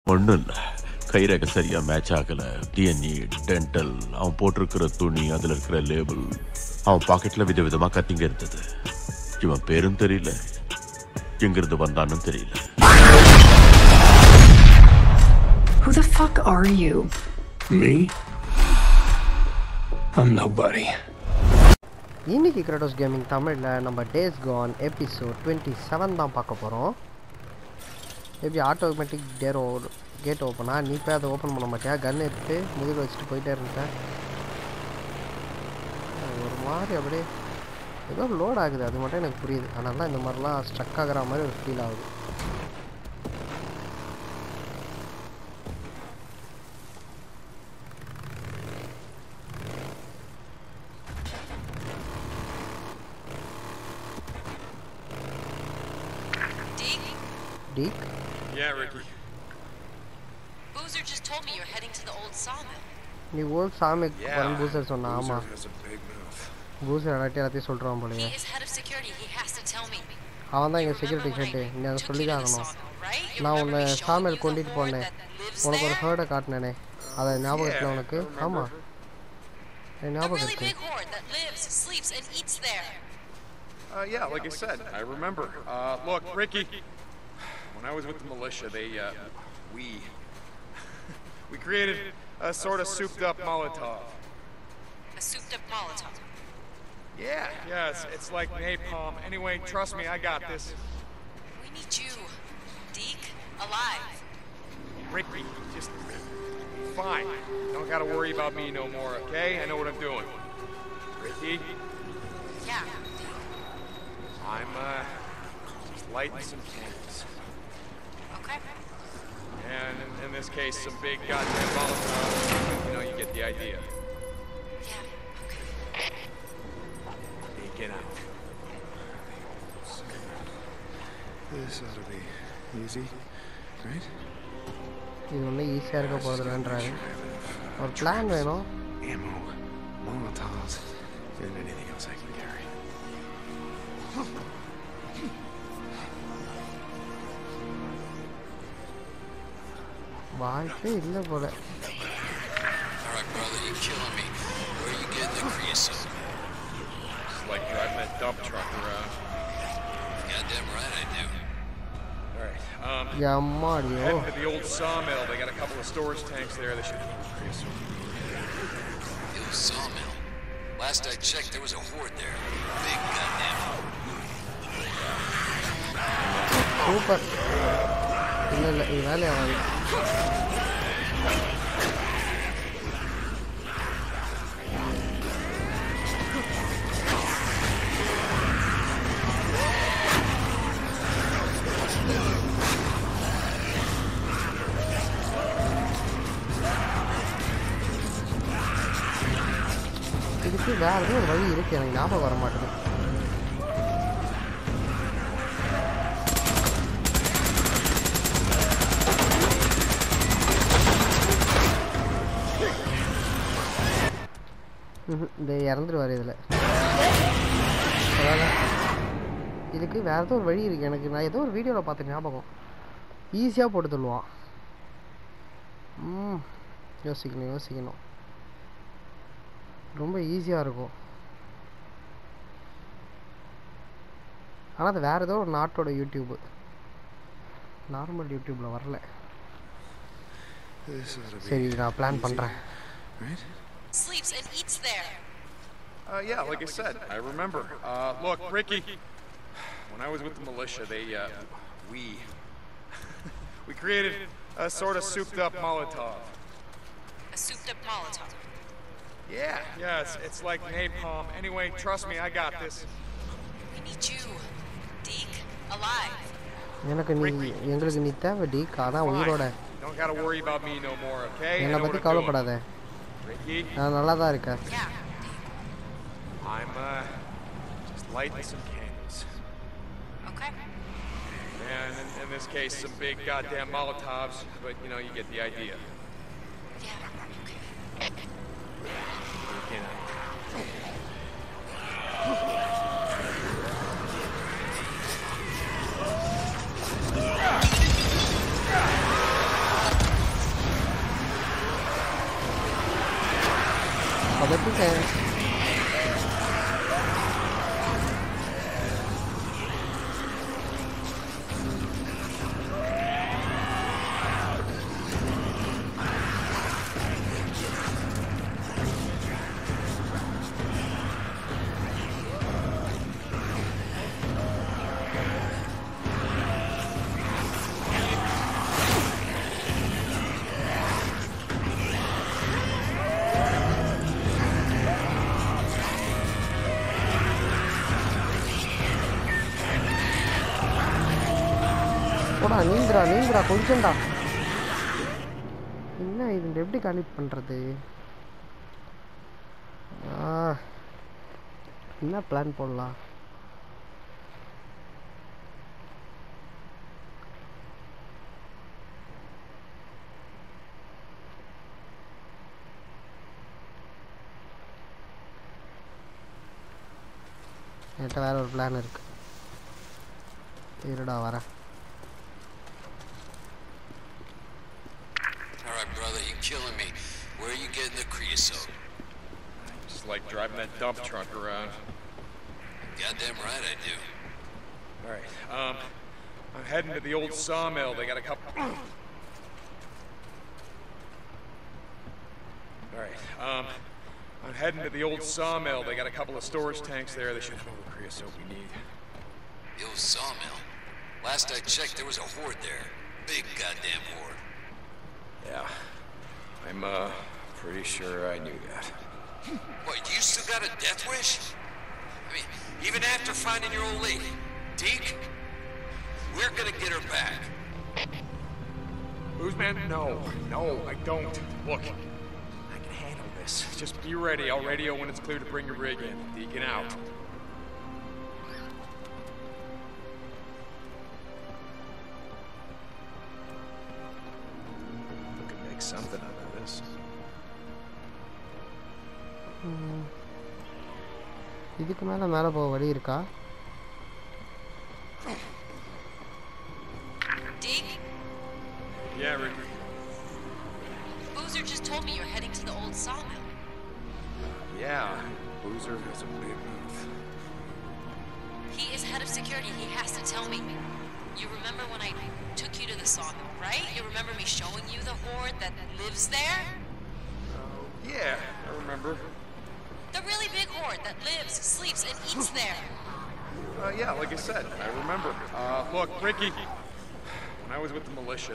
ஒன்றும் இல்லை, கைரேகை சரியாக மேட்ச் ஆகலை. டிஎன்ஏ, டென்டல், அவன் போட்டிருக்கிற துணி, அதில் இருக்கிற லேபிள், அவன் பாக்கெட்டில் விதவிதமாக கத்திங்க இருந்தது. இவன் பேரும் தெரியல, எங்கிருந்து வந்தான்னு தெரியல. Who the fuck are you? Me? I'm nobody. இன்னைக்கு கிரேட்டோஸ் கேமிங் தமிழில் நம்ம டேஸ் கான் எபிசோட் 27 தான் பார்க்க போகிறோம். எப்படி ஆட்டோமேட்டிக் கேட் ஓப்பனா? நீ போய் அதை ஓப்பன் பண்ண மாட்டியா? கன் எடுத்து முதுகில் வச்சுட்டு போயிட்டே இருந்தேன். ஒரு மாதிரி அப்படியே ஏதோ லோட் ஆகுது, அது மட்டும் எனக்கு புரியுது. அதனால தான் இந்த மாதிரிலாம் ஸ்ட்ரக் ஆகிற மாதிரி ஒரு ஃபீல் ஆகுது. Deke? Yeah, Ricky. Boozer just told me you're heading to the old sawmill. நீ ஓல்ட் சாமிக் வரன் பூசர் சொன்னா. ஆமா, பூசர் எல்லாத்தையும் சொல்றான் போலயே. He is head of security. He has to tell me. அவன் தான் எங்க செக்யூரிட்டி ஹெட். நீ அதை சொல்லி தான் ஆகணும். நான் உன்னை சாமில் கொண்டுட்டு போனேன், உனக்கு ஒரு ஹர்டை காட்டினேனே, அதை ஞாபகத்தில் உனக்கு? ஆமா, ஞாபகம் இருக்கு. Yeah, like I said, I remember. Look, Ricky, when I was with the militia, we created a sort of souped-up Molotov. A souped-up Molotov? Yeah, it's like napalm. Anyway, trust me, I got this. We need you, Deke, alive. Ricky, just fine. Don't gotta worry about me no more, okay? I know what I'm doing. Ricky? Yeah. I'm, just lighting some candles. Okay. And in this case, some big goddamn Molotov. You know, you get the idea. Yeah, okay. Hey, get out. This ought to be easy, right? இது ஒன்றும் ஈஸியாக இருக்க போகிறதுன்றாரு. ஒரு plan வேணும். Ammo, Molotovs, and anything else I can carry. வாழ்க்கை இல்லை போல. Alright, brother, you're killing me. Where are you getting the creosote? It's like driving that dump truck around. Goddamn right I do. Alright, எம்மாடியோ. heading to the old sawmill. They got a couple of storage tanks there. They should keep creosote. The old sawmill. Last I checked, there was a horde there. Big goddamn horde. Super. இல்லை இது வேலையாகாது. இதுக்கு வேறு எதுவும் ஒரு வழி இருக்குது, எனக்கு ஞாபகம் வர மாட்டேங்குது. இந்த இறந்துருவார் இதில். அதாவது இதுக்கு வேறு ஏதோ ஒரு வழி இருக்குது எனக்கு. நான் ஏதோ ஒரு வீடியோவில் பார்த்த ஞாபகம். ஈஸியாக போட்டு தள்ளுவான். யோசிக்கணும். ரொம்ப ஈஸியாக இருக்கும். ஆனால் அது வேறு ஏதோ ஒரு நாட்டோட யூடியூப்பு, நார்மல் யூடியூப்பில் வரல. சரி, நான் பிளான் பண்ணுறேன். Sleeps and eats there. Yeah, like I said, I remember. Look, Ricky, when I was with the militia, we created a sort of souped-up Molotov. A souped-up Molotov? Yeah, it's like napalm. Anyway, trust me, I got this. We need you, Deke, alive. எங்களுக்கு நீ தேவை டீக். அதான் உயிரோட. Don't gotta worry about me no more, okay? என்னை பற்றி கவலைப்படாத, நான் நல்லா தான் இருக்கேன். I'm just lighting some candles. Okay. And in this case, some big goddamn Molotovs, but you know, you get the idea. Yeah, okay. You know. சொதப்பிட்டேன். நீந்திரா கொஞ்சம்டா. என்ன இது எப்படி கனெக்ட் பண்றது? என்ன பிளான் போடலாம்? என்கிட்ட வேற ஒரு பிளான் இருக்கு. இருடா வரேன். Brother, you're killing me. Where are you getting the creosote? Just like driving that dump truck around. Goddamn right I do. All right, I'm heading to the old sawmill. They got a couple... All right, I'm heading to the old sawmill. They got a couple of storage tanks there. They should have all the creosote we need. The old sawmill? Last I checked, there was a horde there. Big goddamn horde. Yeah, I'm pretty sure I knew that. What, you still got a death wish? I mean, even after finding your old lady, Deke, we're gonna get her back. Who's man? No, I don't. Look, I can handle this. Just be ready. I'll radio when it's clear to bring your rig in. Deacon out. Something out of this. இதுக்கு மேல போக வழி இருக்கா? Deke? Yeah, Rick. Boozer just told me you're heading to the old sawmill. Yeah, Boozer has a big booth. He is head of security. He has to tell me. You remember when I took you to the sawmill, right? You remember me showing you the horde that lives there? Yeah, I remember. The really big horde that lives, sleeps, and eats there. Yeah, like I said, I remember. Look, Ricky, when I was with the militia,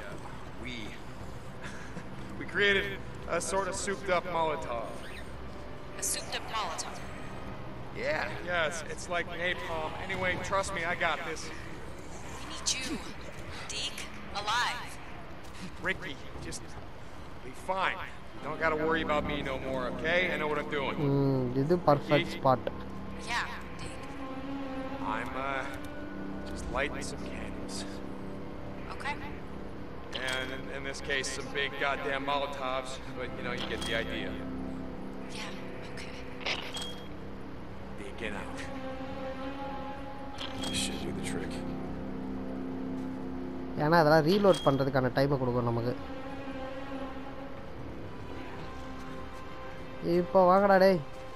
we created a sort of souped-up Molotov. A souped-up Molotov? Yeah, it's like napalm. Anyway, trust me, I got this. We need you, Deke, alive. Ricky, just be fine. Don't gotta worry about me no more, okay? I know what I'm doing. This is perfect spot. Yeah, Deke. I'm, just lighting some candles. Okay. And in this case, some big goddamn Molotovs, but you know, you get the idea. Yeah, okay. Get out. This should do the trick. ஏன்னா அதெல்லாம் reload பண்றதுக்கான டைமை கொடுக்கும் நமக்கு. இப்போ வாங்கடா டேய்.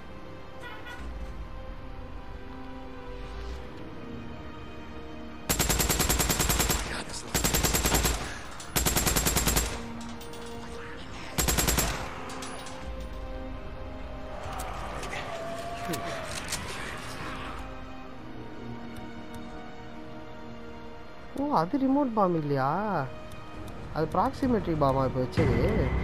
ஓ அது ரிமோட் பாம் இல்லையா? அது ப்ராக்சிமேட்ரி பாமா இப்போ வச்சது.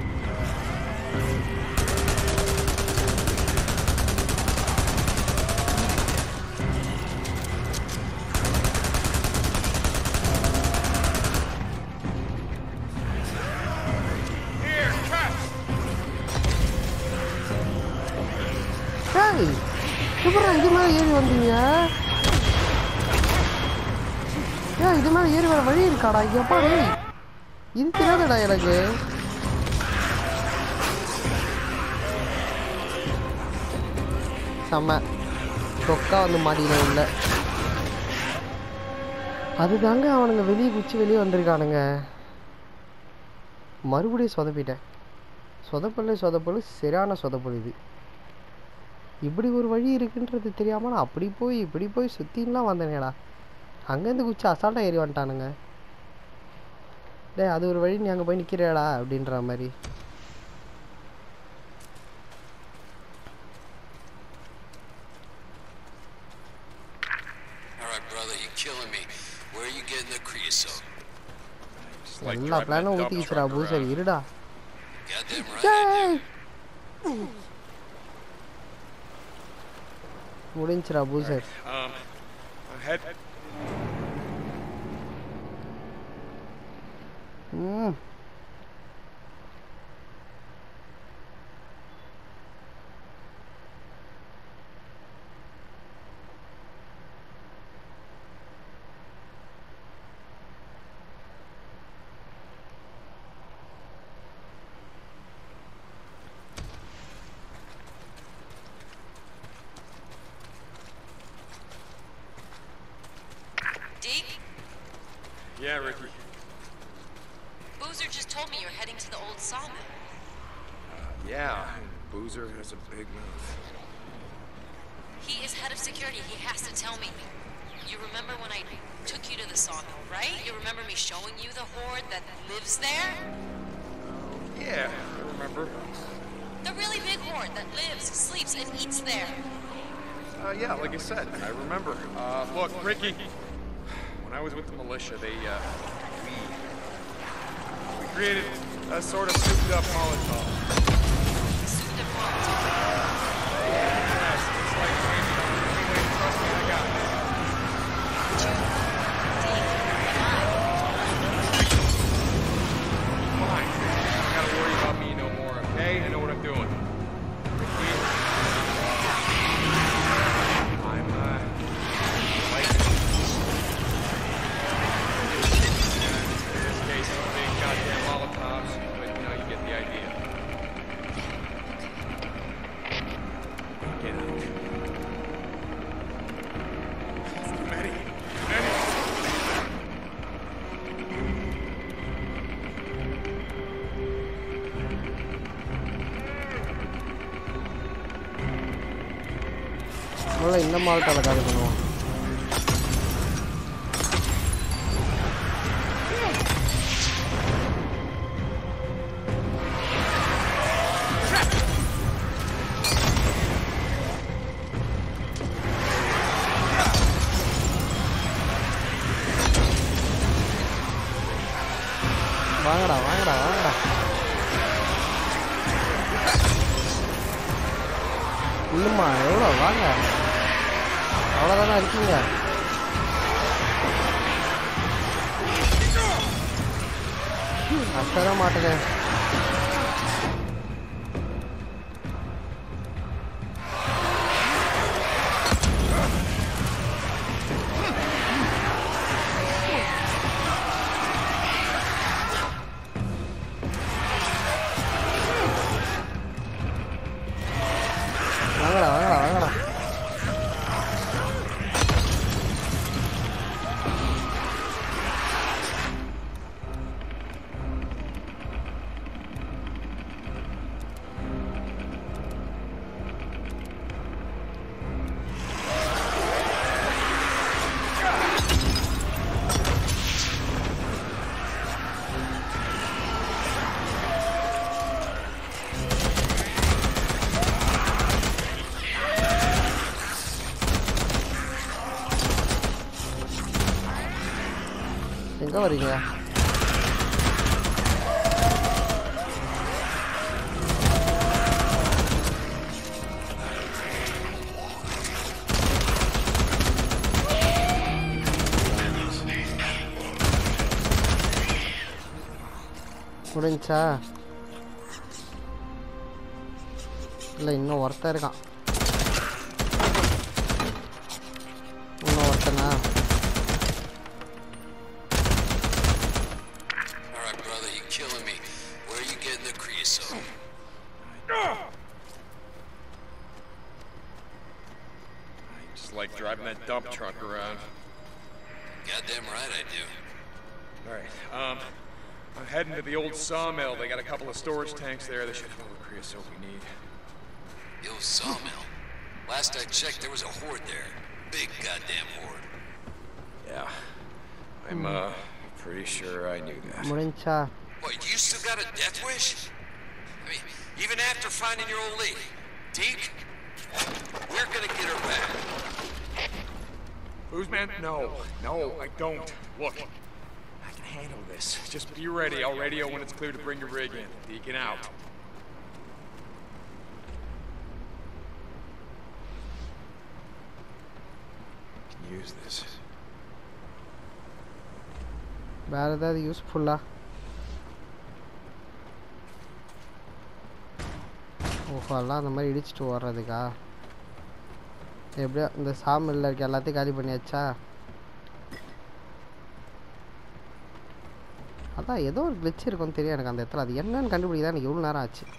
சூப்பரா இது மேலே ஏறி வந்தீங்க. ஏன் இது மேலே ஏறி வர வழி இருக்காடா? எப்பா டேய் இது தெரியாதடா எனக்கு. செம்ம சொக்கா வந்து மாட்டின உள்ள. அதுதாங்க அவனுங்க வெளியே குச்சி வெளியே வந்திருக்கானுங்க. மறுபடியும் சொதப்பிட்டேன். சொதப்பல் சரியான சொதப்பல் இது. இப்படி ஒரு வழி இருக்குன்றது தெரியாமல் நான் அப்படி போய் இப்படி போய் சுற்றின்லாம் வந்தேனேடா. அங்கேருந்து குச்சி அசால்ட்டாக ஏறி வந்துட்டானுங்க. டேய் அது ஒரு வழி, நீ அங்கே போய் நிற்கிறேடா அப்படின்ற மாதிரி. எல்லா பிளானும் ஊற்றிக்கிச்சுடா பூசர். இருடா முடிஞ்சிடா பூசர். Yeah, Ricky. Boozer just told me you're heading to the old sawmill. Yeah, Boozer has a big move. He is head of security. He has to tell me. You remember when I took you to the sawmill, right? You remember me showing you the horde that lives there? Yeah, I remember. The really big horde that lives, sleeps, and eats there. Yeah, like I said, I remember. Look, Ricky, when I was with the militia, we created a sort of souped-up Molotov. Souped-up Molotov? Yes, it's like, anyway, trust me, I got it. Fine. You don't gotta worry about me no more, okay? I know what I'm doing. Ricky, I'm, like... goddamn Molotovs, but you know, you get the idea. Get out. Maddie! Maddie! முதல்ல இந்த மால்ட்டால காலி பண்ணுவோம். வாங்கடா வாங்கடா வாங்கடா. இல்லைம்மா எவ்வளோ வாங்க, அவ்வளோதானே இருக்கீங்க. அசர மாட்டேங்க. வாங்கடா வாங்கடா வாங்கடா. எங்கே வரீங்க? முடிஞ்சா இல்லை, இன்னும் ஒருத்தன் இருக்கான். இன்னும் ஒருத்தனா? Like driving that dump truck around. Goddamn right I do. Alright, I'm heading to the old sawmill. They got a couple of storage tanks there. They should have all the creosote we need. The old sawmill? Last I checked, there was a horde there. Big goddamn horde. Yeah. I'm, pretty sure I knew that. முடிஞ்சா What, you still got a death wish? I mean, even after finding your old lady, Deke, we're gonna get her back. Who's man? No, I don't. Look, I can handle this. Just be ready. I'll radio when it's clear to bring your rig in. Deacon out. Can use this. வேற ஏதாவது யூஸ்ஃபுல்லா? ஓஹோ, எல்லாம் அந்த மாதிரி இடிச்சிட்டு ஓடுறதுக்கா? எப்படியோ இந்த சாமில்ல இருக்க எல்லாத்தையும் காலி பண்ணியாச்சா? அதான் ஏதோ ஒரு கிளிச் இருக்கும்னு தெரியும் எனக்கு அந்த இடத்துல. அது என்னன்னு கண்டுபிடிக்க எனக்கு எவ்வளோ நேரம் ஆச்சு.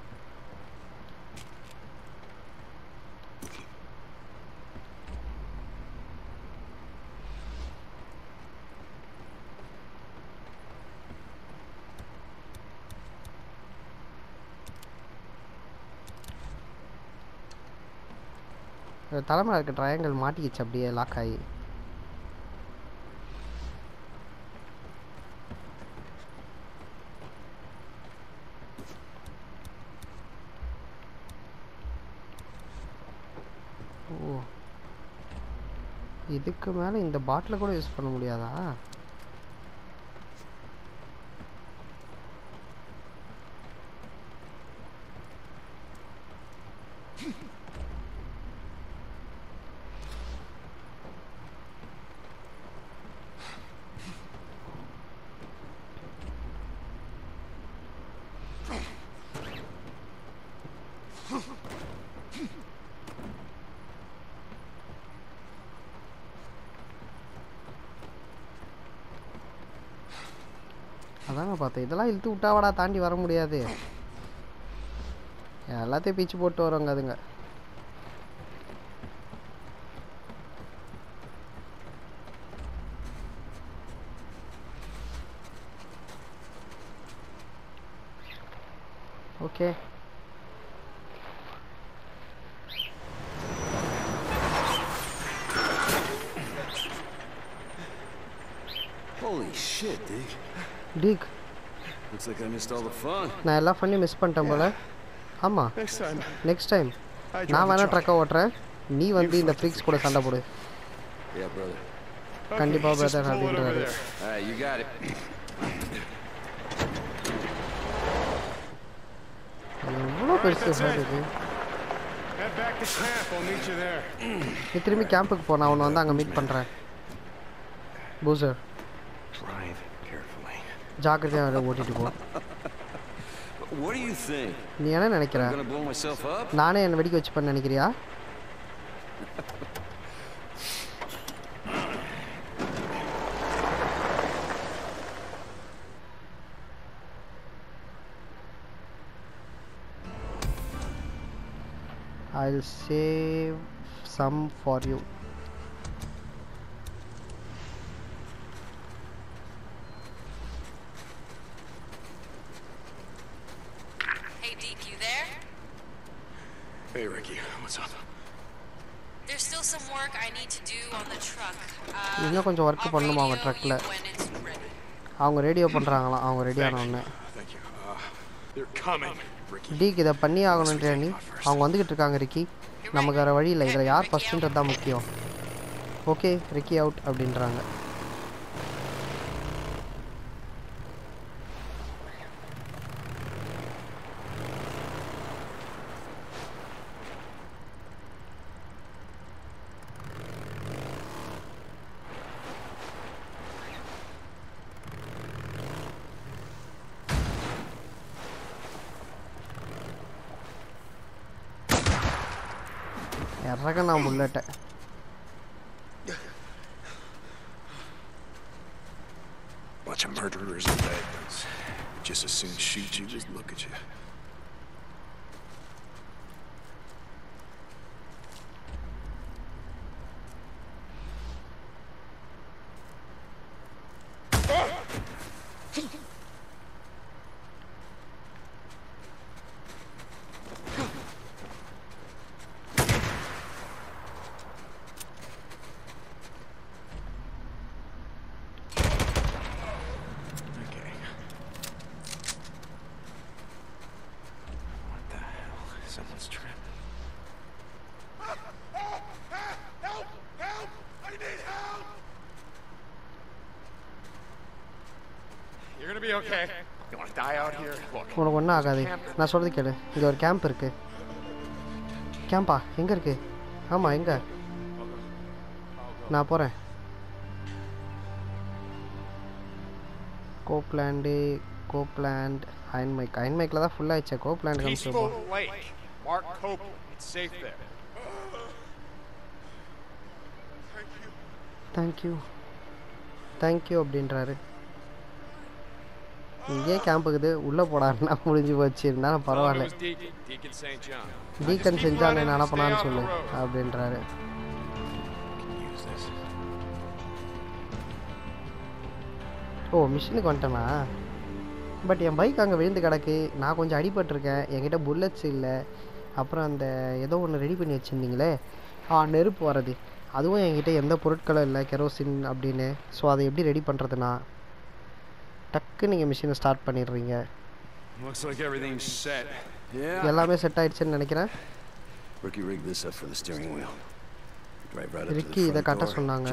தலைமையில் இருக்க ட்ரையாங்கிள் மாட்டிக்கிச்சு அப்படியே லாக் ஆகி. ஓ, இதுக்கு மேலே இந்த பாட்டில் கூட யூஸ் பண்ண முடியாதா? அதாங்க பார்த்தேன். இதெல்லாம் இழுத்து விட்டாவாடா தாண்டி வர முடியாது. எல்லாத்தையும் பீச்சு போட்டு வருவாங்க அதுங்க. Okay, Holy shit, Deke. Deke, Looks like I missed all the fun. நான் எல்லாம் பண்ணி மிஸ் பண்ணிட்டேன் போல. ஆமாம், Next time, next time I drive நான் the வேணா truck. ட்ரக்கை ஓட்டுறேன், நீ வந்து இந்த ஃப்ரீக்ஸ் கூட சண்டை போடு. Yeah, brother. கண்டிப்பா just brother pull it over அப்படின்றாரு. there. All right, you got it. எவ்வளோ பெருசு சார் இது. Head back to camp. I'll meet you there. நீ திரும்பி கேம்புக்கு போ, நான் உன்னை வந்து அங்கே மீட் பண்ணுறேன். பூசர், Drive carefully. ஜாக்கிரதையாக ஓட்டிட்டு போ. What do you think? நீ என்ன நினைக்கிற? I'm gonna blow myself up? நானே என்னை வெடிக்க வச்சுப்பேன்னு நினைக்கிறியா? I'll save some for you. Hey, Deke, you there? Hey, Ricky, what's up? There's still some work I need to do on the truck. இன்னும் கொஞ்சம் work I'll பண்ணணுமா அவங்க radio ட்ரக்கில்? you when it's ready. அவங்க radio பண்ணுறாங்களாம். அவங்க ready ஆன உடனே. Thank you. They're coming, Ricky. டீக் இதை பண்ணி ஆகணுன்றியா நீ? அவங்க வந்துக்கிட்டு இருக்காங்க ரிக்கி. நமக்கு வேறு வழி இல்லை, இதில் யார் ஃபஸ்ட்டுன்றது தான் முக்கியம். ஓகே, ரிக்கி அவுட் அப்படின்றாங்க. இறக்க நான் புல்லட்டை. Bunch of murderers and bandits. Just as soon shoot you as look at you. Someone's trapped. Help! Help! I need help! You're gonna be okay. You wanna die out here? Look. உனக்கு ஒன்றும் ஆகாது. நான் சொல்கிறது கேளு. இங்கே ஒரு camp இருக்கு. CAMPA எங்கே இருக்கு? ஆமாம் எங்கே? நான் போகிறேன். கோப்லாண்ட் அயன்மைக்கில் தான் ஃபுல்லாகிடுச்சு. Copeland Peaceful Lake. Mark Copeland. It's safe there. Thank you அப்படின்றாரு. இங்கே கேம்ப் இருக்குது, உள்ளே போடாருன்னா முடிஞ்சு போச்சு. இருந்தாலும் பரவாயில்ல. டீக்கன் செஞ்சால் என்ன அனுப்பலான்னு சொல்லு அப்படின்றாரு. ஓ மிஷினுக்கு வந்துட்டேனா? பட் என் பைக் அங்கே விழுந்து கிடக்கு. நான் கொஞ்சம் அடிபட்டிருக்கேன். என்கிட்ட புல்லட்ஸ் இல்லை. அப்புறம் அந்த ஏதோ ஒன்று ரெடி பண்ணி வச்சுருந்தீங்களே, நெருப்பு வர்றது, அதுவும் என்கிட்ட எந்த பொருட்களும் இல்லை, கெரோசின் அப்படின்னு. ஸோ அதை எப்படி ரெடி பண்ணுறதுனா டக்கு நீங்கள் மிஷினை ஸ்டார்ட் பண்ணிடுறீங்க. எல்லாமே செட் ஆயிடுச்சுன்னு நினைக்கிறேன். ரிக்கி இதை கட்ட சொன்னாங்க.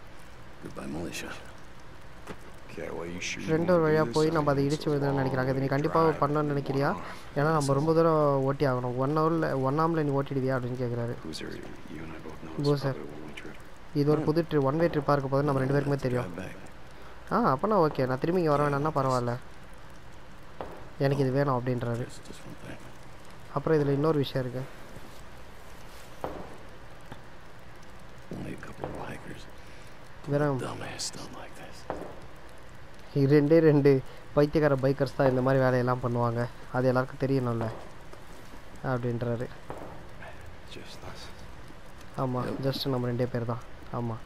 ஃப்ரெண்ட் ஒரு வழியாக போய் நம்ம அதை இடிச்சு விடுதுன்னு நினைக்கிறாங்க. இது நீ கண்டிப்பாக பண்ணணும்னு நினைக்கிறியா? ஏன்னா நம்ம ரொம்ப தூரம் ஓட்டி ஆகணும். 1 ஹவரில் நீ ஓட்டிடுவியா அப்படின்னு கேட்குறாரு. பூசர் இது ஒரு புது ஒன் வே ட்ரிப்பாக இருக்க போது நம்ம 2 பேருக்குமே தெரியும். அப்போனா ஓகே, நான் திரும்பி இங்கே வர வேணாம்னா பரவாயில்ல, எனக்கு இது வேணும் அப்படின்றாரு. அப்புறம் இதில் இன்னொரு விஷயம் இருக்குது. வெறும் 2 பைத்தியக்கார பைக்கர்ஸ் தான் இந்த மாதிரி வேலையெல்லாம் பண்ணுவாங்க, அது எல்லாருக்கும் தெரியணும்ல அப்படின்றாரு. ஆமாம், ஜஸ்ட் நம்ம 2 பேர் தான். ஆமாம்.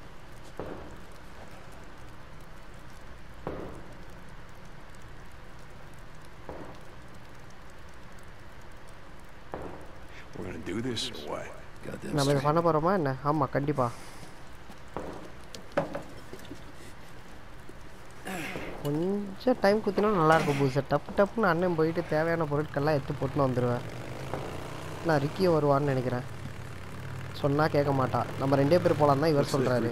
நம்ம இதை பண்ண போகிறோமா என்ன? ஆமாம் கண்டிப்பாக. கொஞ்சம் டைம் குத்தினா நல்லாயிருக்கும் பூசர். டப்புன்னு அண்ணன் போயிட்டு தேவையான பொருட்கள்லாம் எடுத்து போட்டுன்னு வந்துடுவேன். நான் ரிக்கியும் வருவான்னு நினைக்கிறேன். சொன்னால் கேட்க மாட்டா. நம்ம 2 பேர் போகலாம் தான் இவர் சொல்கிறாரு.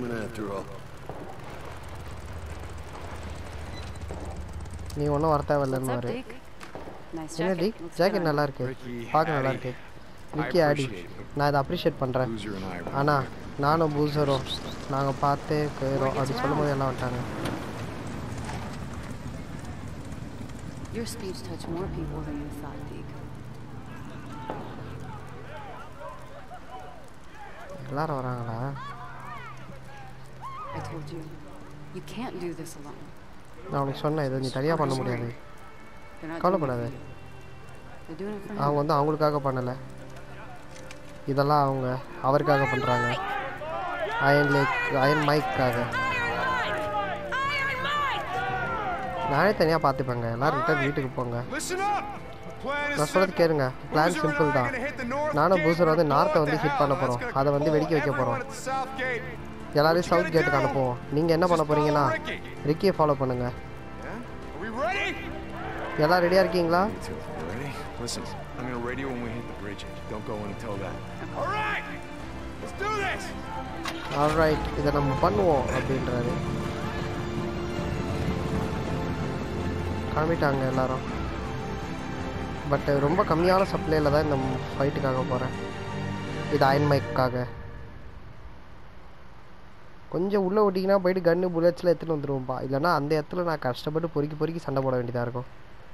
நீ ஒன்றும் வர தேவையில்லைன்னு வரு. என்ன டிக், ஜாக்கெட் நல்லா இருக்கு, பார்க்க நல்லா இருக்கு. ரிக்கி ஆடி, நான் இதை அப்ரிஷியேட் பண்ணுறேன். ஆனால் நானும் பூசரும் நாங்கள் பார்த்தே போயிடும் அப்படி சொல்லும் போது எல்லாம் வந்துட்டாங்க. Your speech touched more people than you thought, Deke. எல்லாரும் வராங்களா? I told you, you can't do this alone. நான் உனக்கு சொன்னேன், இதை நீ தனியாக பண்ண முடியாது. கவலைப்படாத. அவங்க வந்து அவங்களுக்காக பண்ணலை, இதெல்லாம் அவங்க அவருக்காக பண்ணுறாங்க. அயன் மைக்காக. நானே தனியாக பார்த்துப்பேங்க. எல்லோரும் ரிட்டர்ன் வீட்டுக்கு போங்க. நான் சொல்கிறது கேளுங்க. பிளான் சிம்பிள் தான். நானும் பூசர் வந்து நார்த்தை வந்து ஹிட் பண்ண போகிறோம், அதை வந்து வெடிக்க வைக்க போகிறோம். எல்லாரையும் சவுத் கேட்டுக்கு அனுப்புவோம். நீங்கள் என்ன பண்ண போகிறீங்கன்னா ரிக்கியை ஃபாலோ பண்ணுங்கள். எல்லாம் ரெடியாக இருக்கீங்களா? ஆல்ரைட், இதை நம்ம பண்ணுவோம் அப்படின்றாரு. கிளம்பிட்டாங்க எல்லாரும். பட் ரொம்ப கம்மியான சப்ளையில் தான் இந்த ஃபைட்டுக்காக போகிறேன். இது அயன் மைக்காக. கொஞ்சம் உள்ளே ஓட்டிங்கன்னா போயிட்டு கன்று புல்லட்ஸில் எடுத்துகிட்டு வந்துடுவோம்ப்பா. இல்லைனா அந்த இடத்துல நான் கஷ்டப்பட்டு பொறுக்கி சண்டை போட வேண்டியதாக இருக்கும்.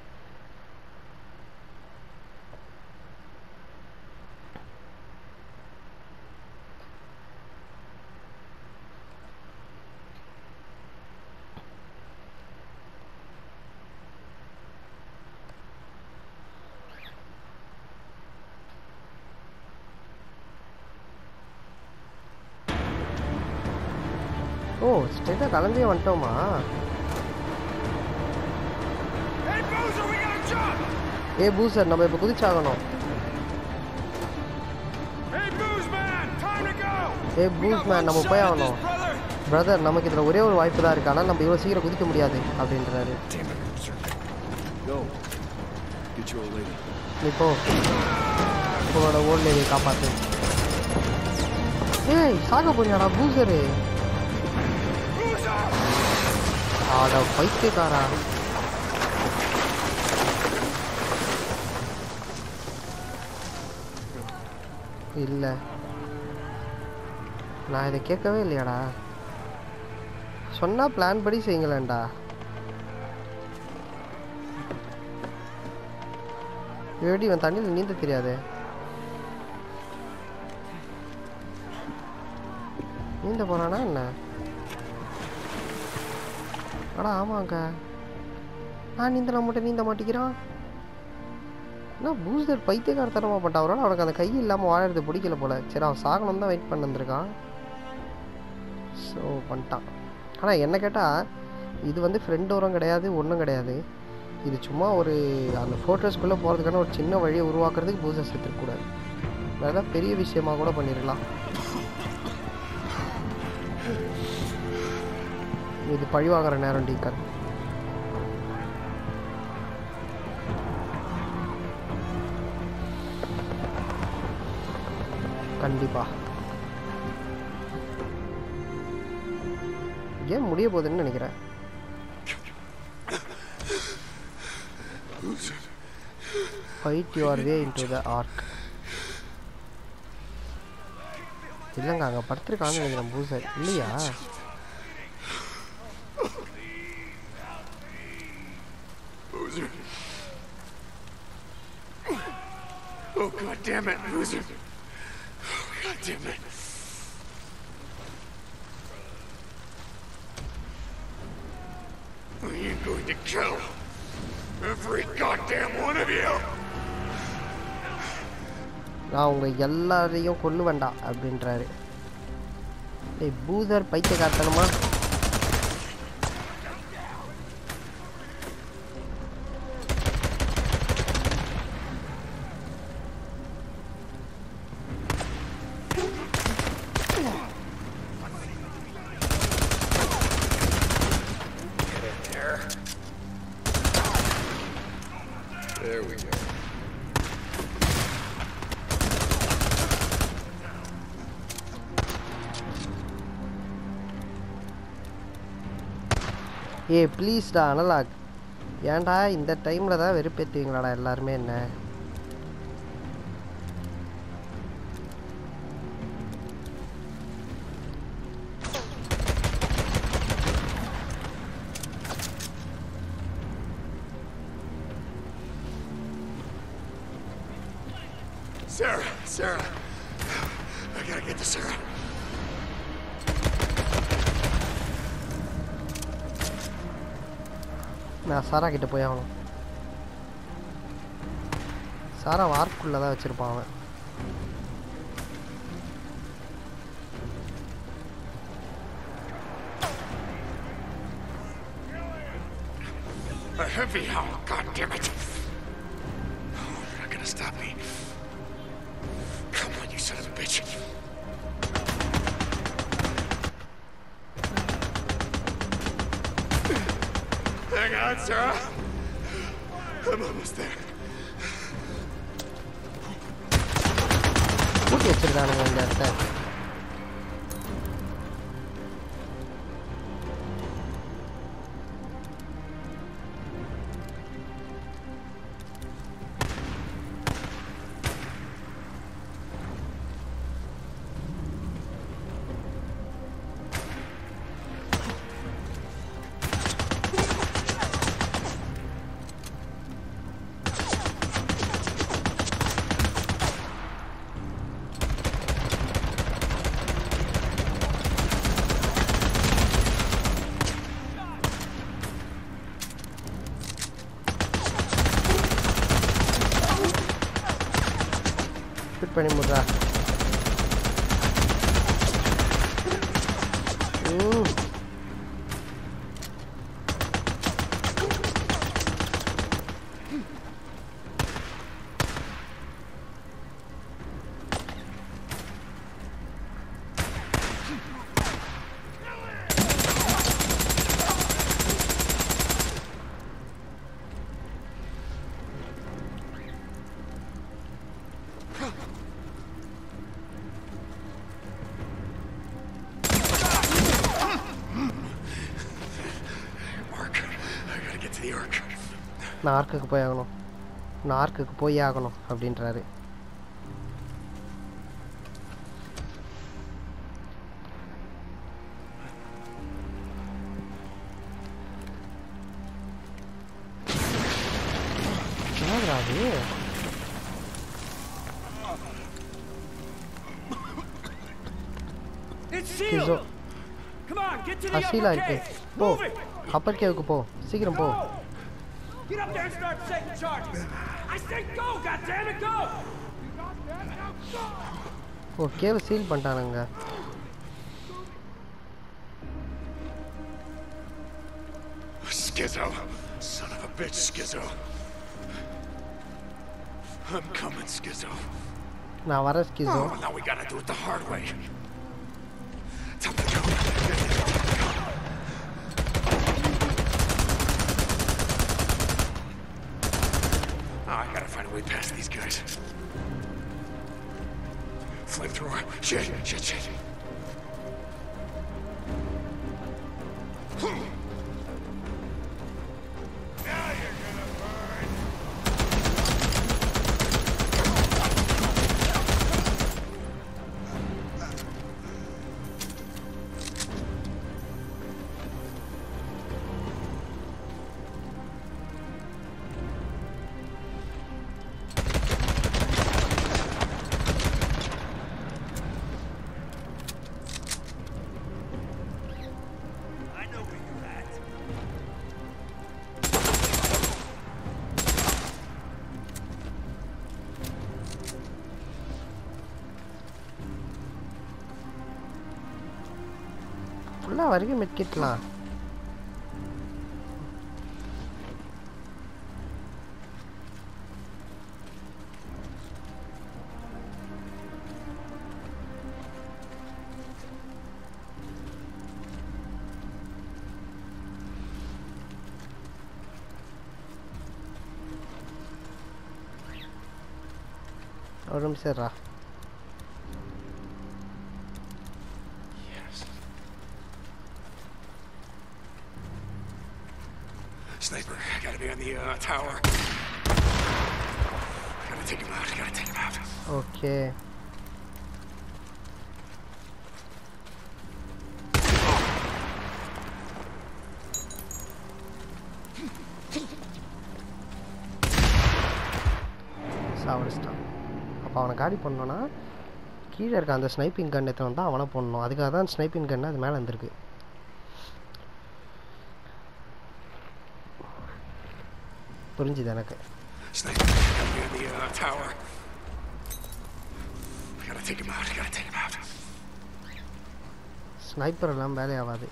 ஓ, ஸ்ட்ரெயிட்டாக கலந்தே வந்துட்டோமா? பூசர், நம்ம இப்போ குதிச்சாகணும். பூஸ்மேன், நம்ம போய் ஆகணும். பிரதர், நமக்கு இதில் ஒரே ஒரு வாய்ப்பு தான் இருக்குது, ஆனால் நம்ம இவ்வளோ சீக்கிரம் குதிக்க முடியாது அப்படின்றாரு. Get your old lady. நீ போ உன்னோட ஓல்ட் லேடியை காப்பாத்து. ஏய் சாக போறியாடா பூசரு? ஆட பைத்தியக்காரா. இல்ல நான் இதை கேட்கவே இல்லையாடா. சொன்னா பிளான் படி செய்யுங்களேன்டா. எப்படி இவன் தண்ணியில் நீந்த தெரியாது? நீந்த போறானா என்ன? அடா ஆமாங்க, நான் நீந்தலாம் மட்டும் நீந்த மாட்டேங்கிறான். என்ன பூஸ்டர் பைத்தியக்காரத்தனமா பண்ணிட்டான். அவரோட அவனுக்கு அந்த கை இல்லாமல் வாழறது பிடிக்கல போல. சரி அவன் சாகணும் தான் வெயிட் பண்ண வந்திருக்கான். ஸோ பண்ணிட்டான். ஆனால் என்ன கேட்டால் இது வந்து ஃப்ரெண்ட் ஓரம் கிடையாது, ஒன்றும் கிடையாது. இது சும்மா ஒரு அந்த ஃபோட்டோஸ்குள்ளே போகிறதுக்கான ஒரு சின்ன வழியை உருவாக்குறதுக்கு பூஸ்டர் சேர்த்துக்கூடாது. வேறு பெரிய விஷயமாக கூட பண்ணிடலாம். இது பழி வாங்குற நேரம் டீக்கர். கண்டிப்பா கேம் முடிய போகுதுன்னு நினைக்கிறேன். Fight your way into the arc. இல்லைங்க அங்கே படுத்துருக்கான்னு நினைக்கிறேன் பூசர். இல்லையா? Oh, God damn it, loser. Oh, God damn it. I am going to kill every goddamn one of you. நான் உங்க எல்லாரையும் கொல்லு வேண்டாம் அப்படின்றாரு. டேய் பூசர் பைத்தியக்காரத்தனமா. There we go. ஏய் ப்ளீஸ்டா அனலாக். ஏன்டா இந்த டைமில் தான் வெறுப்பேற்றுவீங்களாடா எல்லாருமே என்ன? Sarah. I gotta get to Sarah. நான் சாரா கிட்ட போய் ஆகணும். சாரா வார்க்குள்ளே தான் வச்சுருப்பான் அவன். A heavy howl, God damn it! Oh, you're not gonna stop me. Come on, you son of a bitch! Hang on, Sarah. I'm almost there. பூட்டி வச்சிருக்கானுங்க இந்த இடத்த. ஃபிட் பண்ணி முடுறா. நான் ஆர்க்குக்கு போய் ஆகணும், நான் ஆர்க்குக்கு போய் ஆகணும் அப்படின்றாரு. என்னடா அது? கிசோ அசீலா இருக்கு. போ அப்பர் கேவுக்கு போ, சீக்கிரம் போ. ஓ கேவை சீல் பண்ணிட்டானுங்க. Skizzo. Son of a bitch, Skizzo. I'm coming, Skizzo. நான் வரேன் ஸ்கிசோ. Oh, now we gotta do it the hard way. Tell me to go. Oh, I gotta find a way past these guys. Flamethrower. Shit. ஃபுல்லாக வரைக்கும் மெட்கிட்லாம். ஒரு நிமிஷம் இருடா. Sniper, I gotta be on the tower. I gotta take him out. Okay சாவடிச்சிட்டான். அப்போ அவனை காலி பண்ணோன்னா கீழே இருக்க அந்த ஸ்னைப்பிங் கன் எடுத்து வந்தால் அவனை போடணும். அதுக்காக தான் ஸ்னைப்பிங் கன் அது மேலே வந்துருக்கு. புரிஞ்சுது எனக்கு. ஸ்னைப்பர் எல்லாம் வேலையாகாது.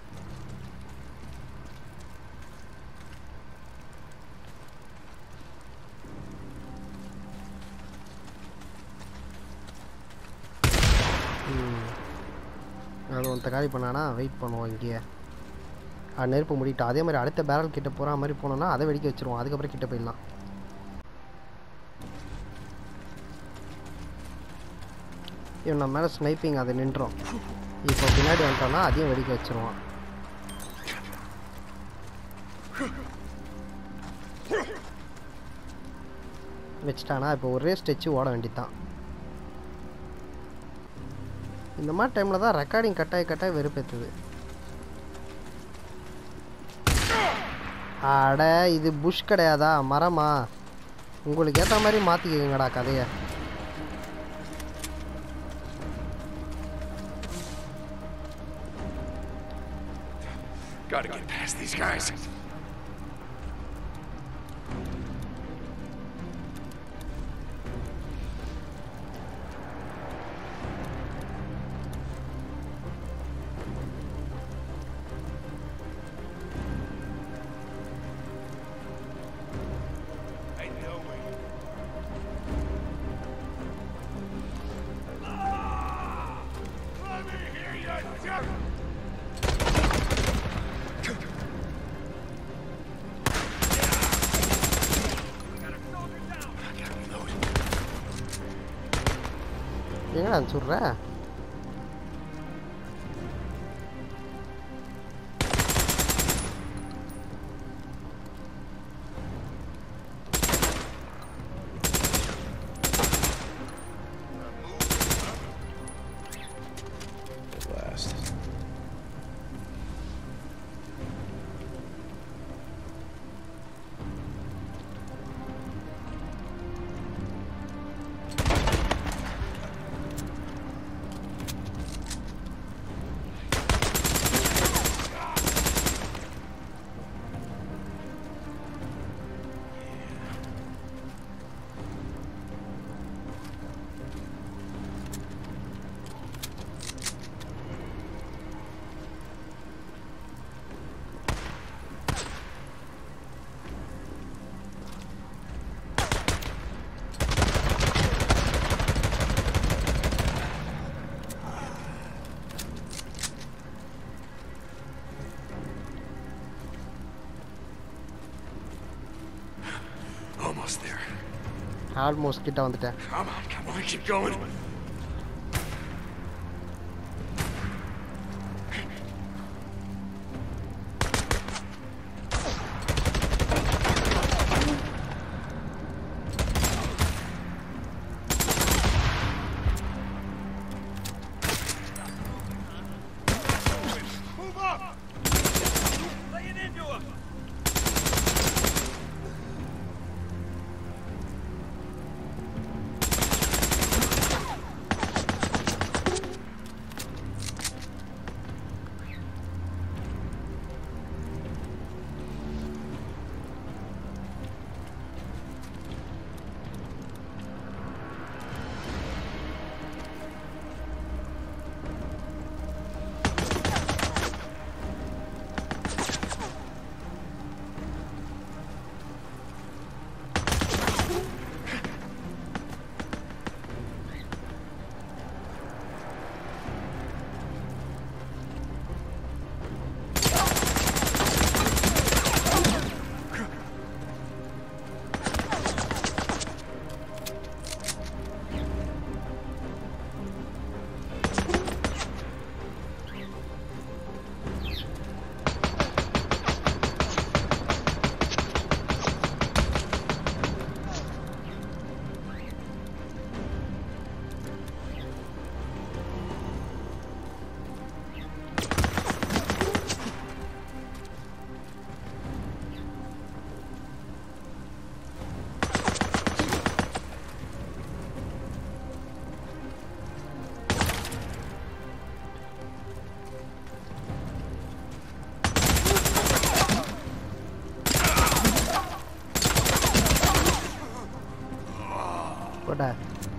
அது ஒருத்த காலி பண்ணானா வெயிட் பண்ணுவோம் இங்கேயே. நெருப்பு முடிட்டோம். அதே மாதிரி அடுத்த பேரல் கிட்ட போகிற மாதிரி போனோம்னா அதை வெடிக்க வச்சுருவோம். அதுக்கப்புறம் கிட்ட போயிடலாம். இவன் நம்ம மேலே ஸ்னைப்பிங் அதை நின்றோம். இப்போ பின்னாடி வந்துட்டோம்னா அதையும் வெடிக்க வச்சுருவான். வச்சுட்டானா இப்போ ஒரே ஸ்டெச்சு ஓட வேண்டியதான். இந்த மாதிரி டைமில் தான் ரெக்கார்டிங் கட்டாய வெறுப்பேற்றுது. அட இது புஷ் கிடையாதா, மரமா? உங்களுக்கு ஏற்ற மாதிரி மாற்றிக்கங்கடா கதையை. Gotta get past these guys. என்னடா சொல்ற? almost there. ஆல்மோஸ்ட் கிட்ட வந்துட்டேன். Come on, keep going. போடா.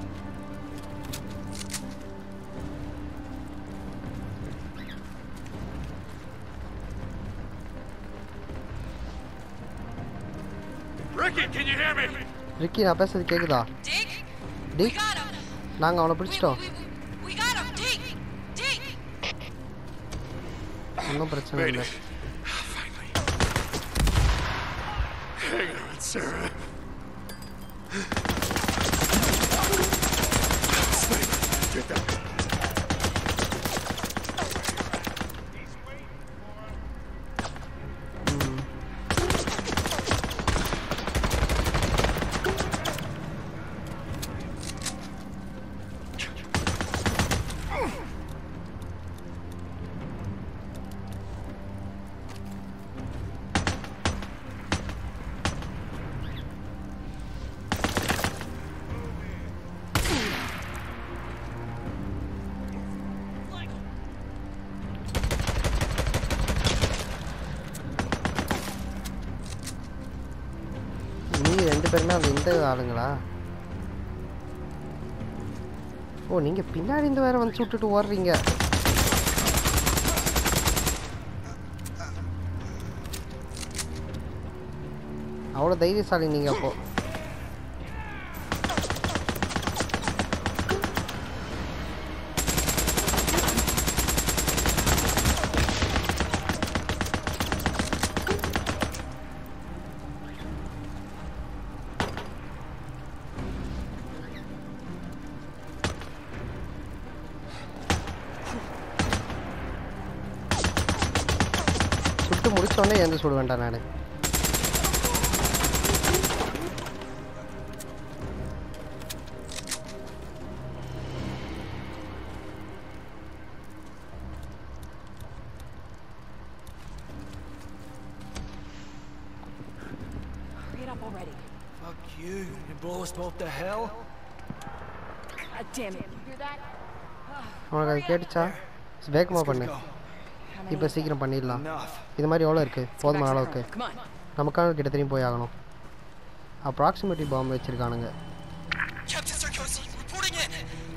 Ricky, can you hear me? Ricky நான் பேசுறது கேக்குதா? Dig? We Dig got him. நாங்க அவனை பிடிச்சிட்டோம். We got him. Dig. Dig. ஒன்றும் பிரச்சனை இல்லை. Finally. Hang on, Sarah. Get that. ரெண்டு பேருமே அந்த இந்த ஆளுங்களா? ஓ நீங்க பின்னாடி இருந்து வேற வந்து சுட்டுட்டு ஓடுறீங்க. அவ்வளோ தைரியசாலி நீங்க அப்போ. சுட்டு முடிச்சோடனே எந்த சுட வேண்டாம் நான். Fuck you. You blow us both to hell? Damn it. You hear that? உனக்கு அது கேட்டுச்சா? வேகமாக பண்ணு. இப்போ சீக்கிரம் பண்ணிடலாம். இது மாதிரி எவ்வளோ இருக்குது? போதுமான அளவுக்கு. நமக்கான கிட்ட திரும்பி போய் ஆகணும். அப்ராக்சிமேட்டி பாம்பு வச்சுருக்கானுங்க. Captain Sarkozy, reporting in.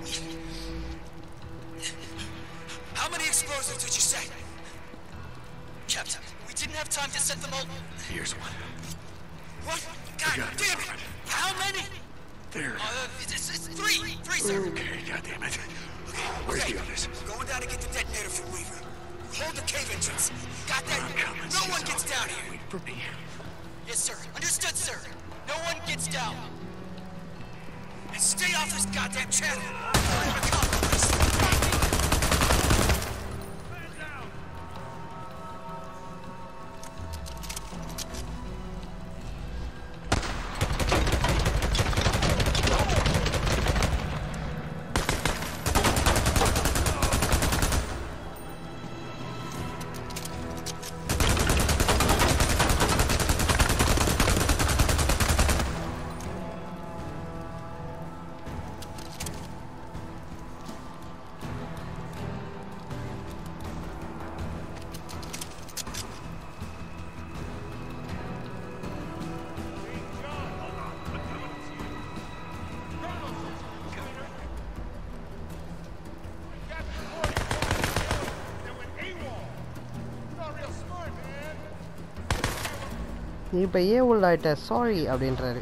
How many explosives did you say? Captain, we didn't have time to set them all. Here's one. What? God damn it! How many? There. It's three. Three, sir. Okay, goddamn it. Okay, where's the others? Going down to get the detonator for Weaver. Hold the cave entrance. Got that? I'm coming, No one Cesar. gets down here. Wait for me. Yes, sir. Understood, sir. No one gets down. And stay off this goddamn channel. நீ இப்போ ஏன் உள்ளாயிட்ட sorry அப்படின்றாரு.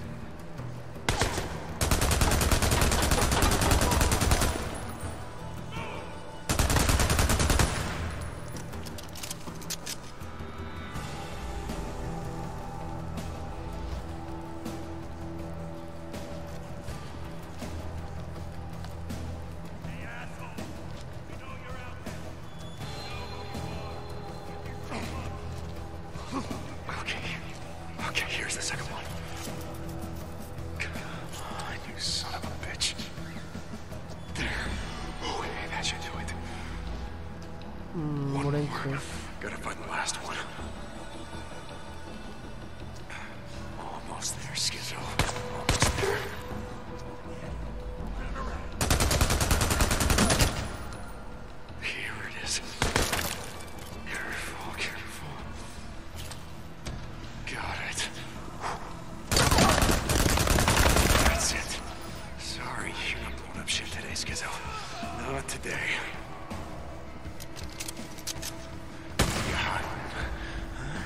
Okay, here's the second one. Come on, you son of a bitch. There. Oh, hey, that should do it. One more. Gotta find the last one. Almost there, Schizo. Almost there. Here it is. Careful, careful. Got it. That's it. Sorry, you're not blowing up shit today, Schizo. Not today. You hot? Huh?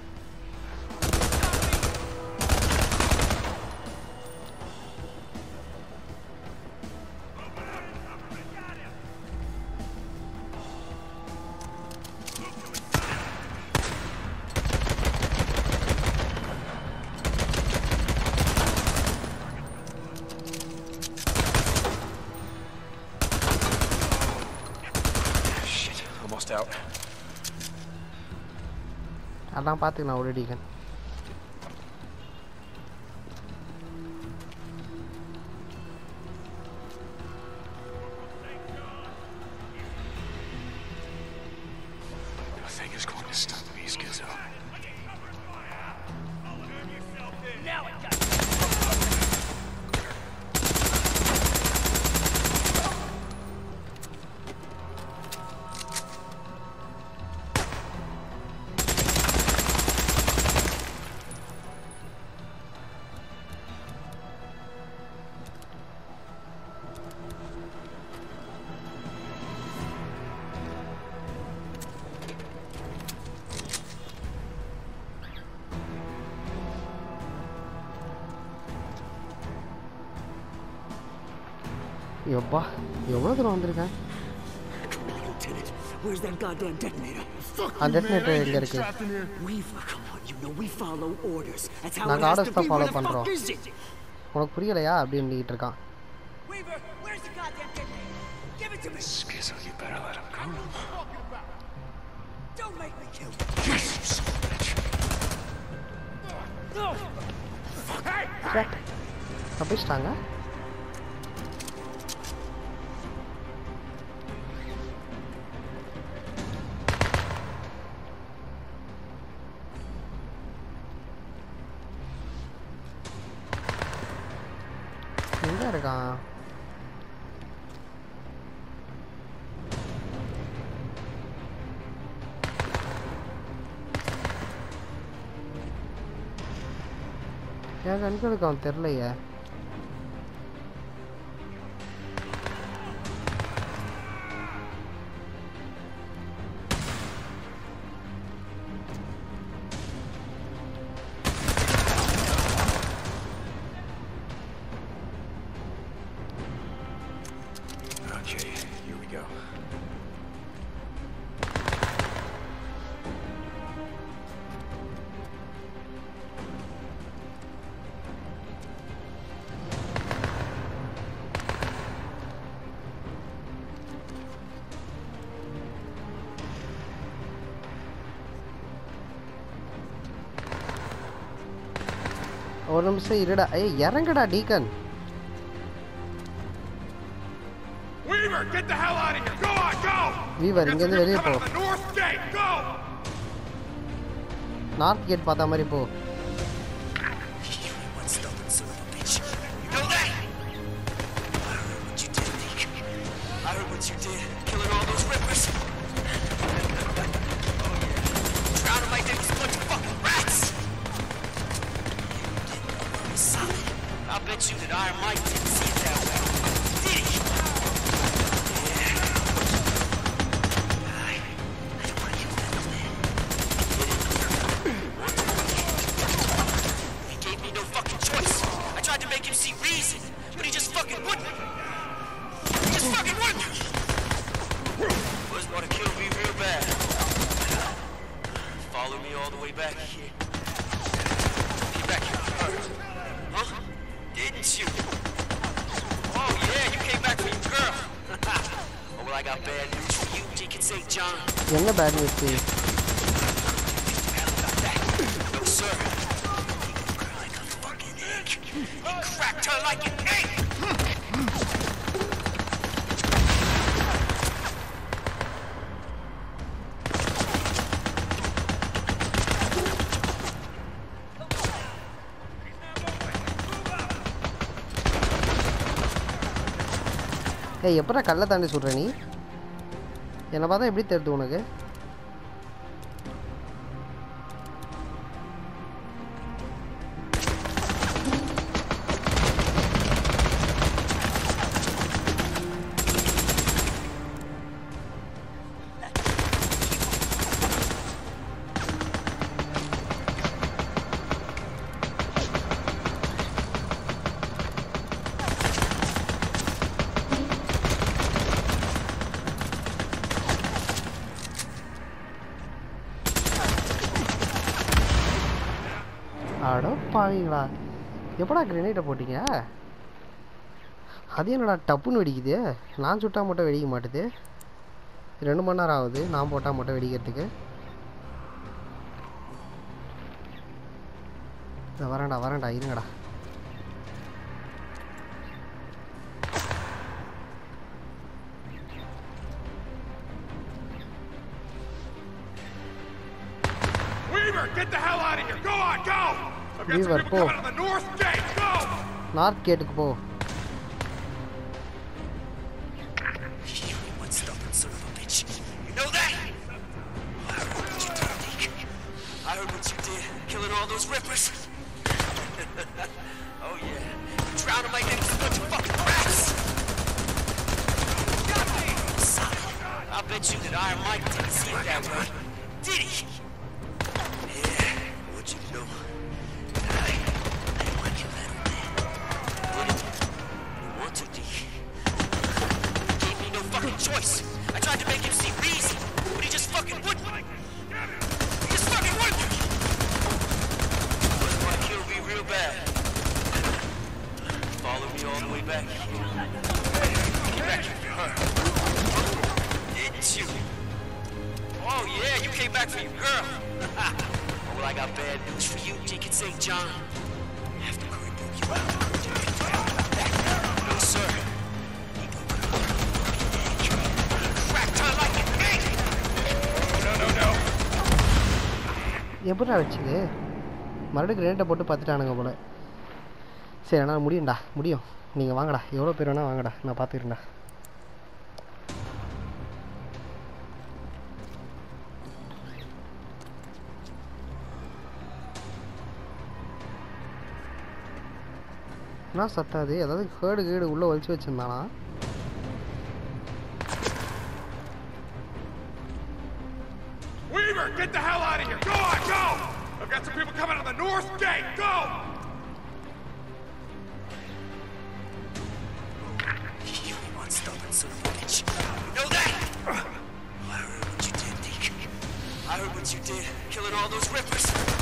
Shit, almost out. அதான் பார்த்துக்கலாம் ஒரேடிக்கன். Nothing is going to stop me, Schizo. எப்பா எவ்வளோ தூரம் வந்திருக்கேன். Lieutenant, where's that goddamn detonator? அந்த detonator எங்கே இருக்கு? Weaver, come on, you know we follow orders. That's how it நாங்கள் has to ஆர்டர்ஸ் தான் be. ஃபாலோ Where the பண்ணுறோம். fuck is it? உனக்கு புரியலையா அப்படின்ட்டு இருக்கான். Weaver, where's the goddamn detonator? Give it to me. Schizo, you better let him go. Don't make me kill you. Yes, you son of a bitch. தப்பிச்சிட்டாங்க. எங்க இருக்கான்? என் கண்களுக்கு அவன் தெரிலையே. Okay, here we go. ஒரு நிமிஷம் இருடா. ஏய் இறங்குடா Deacon. Weaver, get the hell out of here. Go on, go. Weaver இங்க இருந்து வெளிய போ. The north gate, go. North gate பார்த்த மாதிரி போ. You know that? I heard what you did, Deke. I heard what you did, killing all those rippers. Drowning like they was a bunch of fucking rats. You didn't know it was solid. I bet you that Iron Mike didn't see it that way. Did he? என்ன bad news? No sir. Like a fucking egg. He cracked her like an egg. ஏய் எப்படா கல்லை தாண்டி சொல்ற நீ? என்ன பார்த்தா எப்படி தெரியுது உனக்கு? அட பாவீங்களா, எப்படா கிரெனேட்டை போட்டிங்க? அது என்னடா டப்புன்னு வெடிக்குது? நான் சுட்டா மட்டும் வெடிக்க மாட்டுது. 2 மணி நேரம் ஆகுது நான் போட்டால் மட்டும் வெடிக்கிறதுக்கு. வரேன்டா இருங்கடா. Get the hell out of here. Go on, go. I've got some Weaver, people coming on the north gate. Go. North கேட்டுக்கு போ. You one stubborn son of a bitch. You know that? I heard what you did, Deke. I heard what you did, killing all those rippers. Oh yeah, drowning like they was a bunch of fucking rats. Solid. I bet you that Iron Mike didn't see it that way. Did he? Choice. I tried to make him see reason, but he just fucking wouldn't. He just fucking wouldn't. Wasn't gonna kill me real bad. Follow me all the way back. Get back here for her. Didn't you? Oh yeah, you came back for your girl. Oh, well, I got bad news for you, Deacon St. John. After Curry broke you out, no sir. எப்படா வச்சுது? மறுபடியும் கிரேட்டை போட்டு பார்த்துட்டானுங்க போல. சரி ஆனால் முடியும். நீங்கள் வாங்கடா, எவ்வளோ பேர் வேணா வாங்கடா, நான் பார்த்துக்கிறேன்டா. என்ன சத்தாது? ஏதாவது கேடு உள்ளே வலிச்சு வச்சுருந்தானா? Weaver, get the hell out of here! Go on, go! I've got some people coming on the north gate. Go! You one stubborn son of a bitch. You know that? I heard what you did, Deke. I heard what you did, killing all those rippers.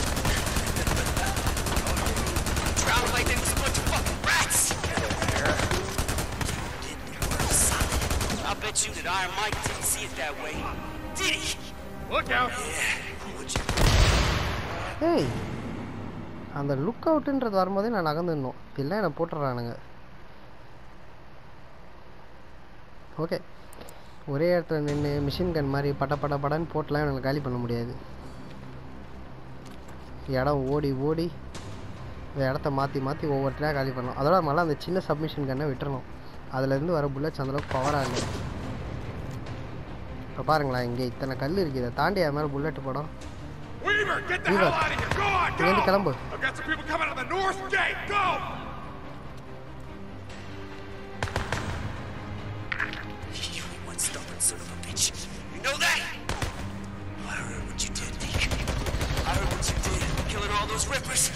Drowning like they was a bunch of fucking rats. Didn't know it was solid. I bet you that Iron Mike didn't see it that way. Did he? Look out! Yeah, what'd you do? ஏய் அந்த look அவுட்டுன்றது வரும்போதே நான் நகர்ந்துடணும், இல்லை என்னை போட்டுடுறானுங்க. Okay, ஒரே இடத்துல நின்று machine gun மாதிரி படன்னு போட்டெலாம் எனக்கு காலி பண்ண முடியாது. இடம் ஓடி ஓடி இந்த இடத்த மாற்றி ஒவ்வொருத்தரையாக காலி பண்ணணும். அதோட மேலே அந்த சின்ன சப்மிஷன் கன்னை விட்டுறணும். அதுலேருந்து வர புல்லட்ஸ் அந்தளவுக்கு பவராக இல்லை. இப்போ பாருங்களேன், இங்கே இத்தனை கல் இருக்குது, இதை தாண்டி அது மேலே புல்லட்டு படம். Weaver, get the hell out of here! Go on, go! கிளம்பு. I've got some people coming out of the north gate. Go! You one stubborn son of a bitch. You know that? I heard what you did, Deke. I heard what you did, killing all those rippers.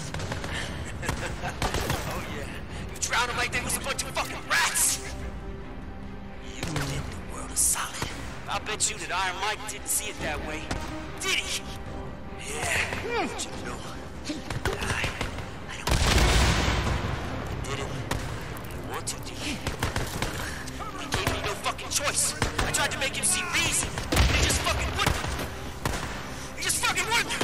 Oh yeah, you drowned them like they was a bunch of fucking rats. You did the world a solid. I bet you that Iron Mike didn't see it that way. Did he? Yeah, but you know, I don't did it. I want to, Deke. He gave me no fucking choice. I tried to make him see reason, and he just fucking wouldn't. He just fucking wouldn't.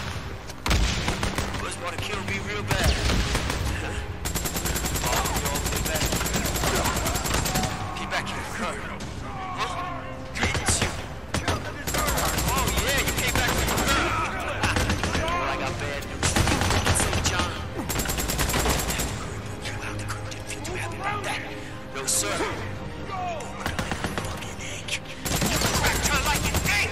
Boys want to kill me real bad. Oh, you all the way back. Get back here, Kurt. Huh? It's you. Oh yeah, you came back for your girl. Well, I got bad news. St. John. You out the cook didn't feel too happy about that. No, sir. Fucking egg. You cracked her like an egg.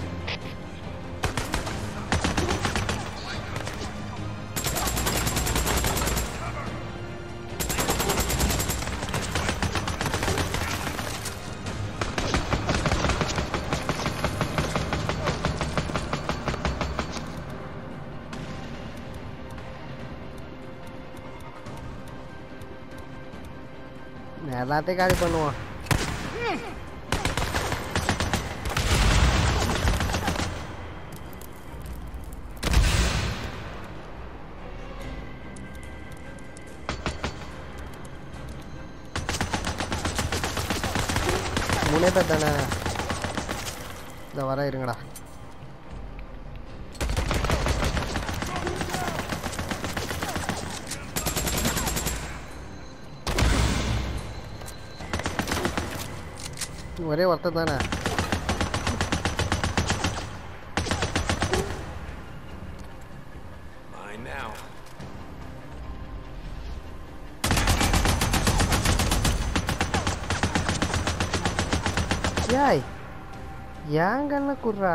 எல்லாத்தையும் காலி பண்ணுவான். மூணே பேர் தானே, இந்த வர இருங்கடா. ஒரே ஒருத்தர் தானே. Mine now. யாய் ஏங்கன்னு குர்ரா.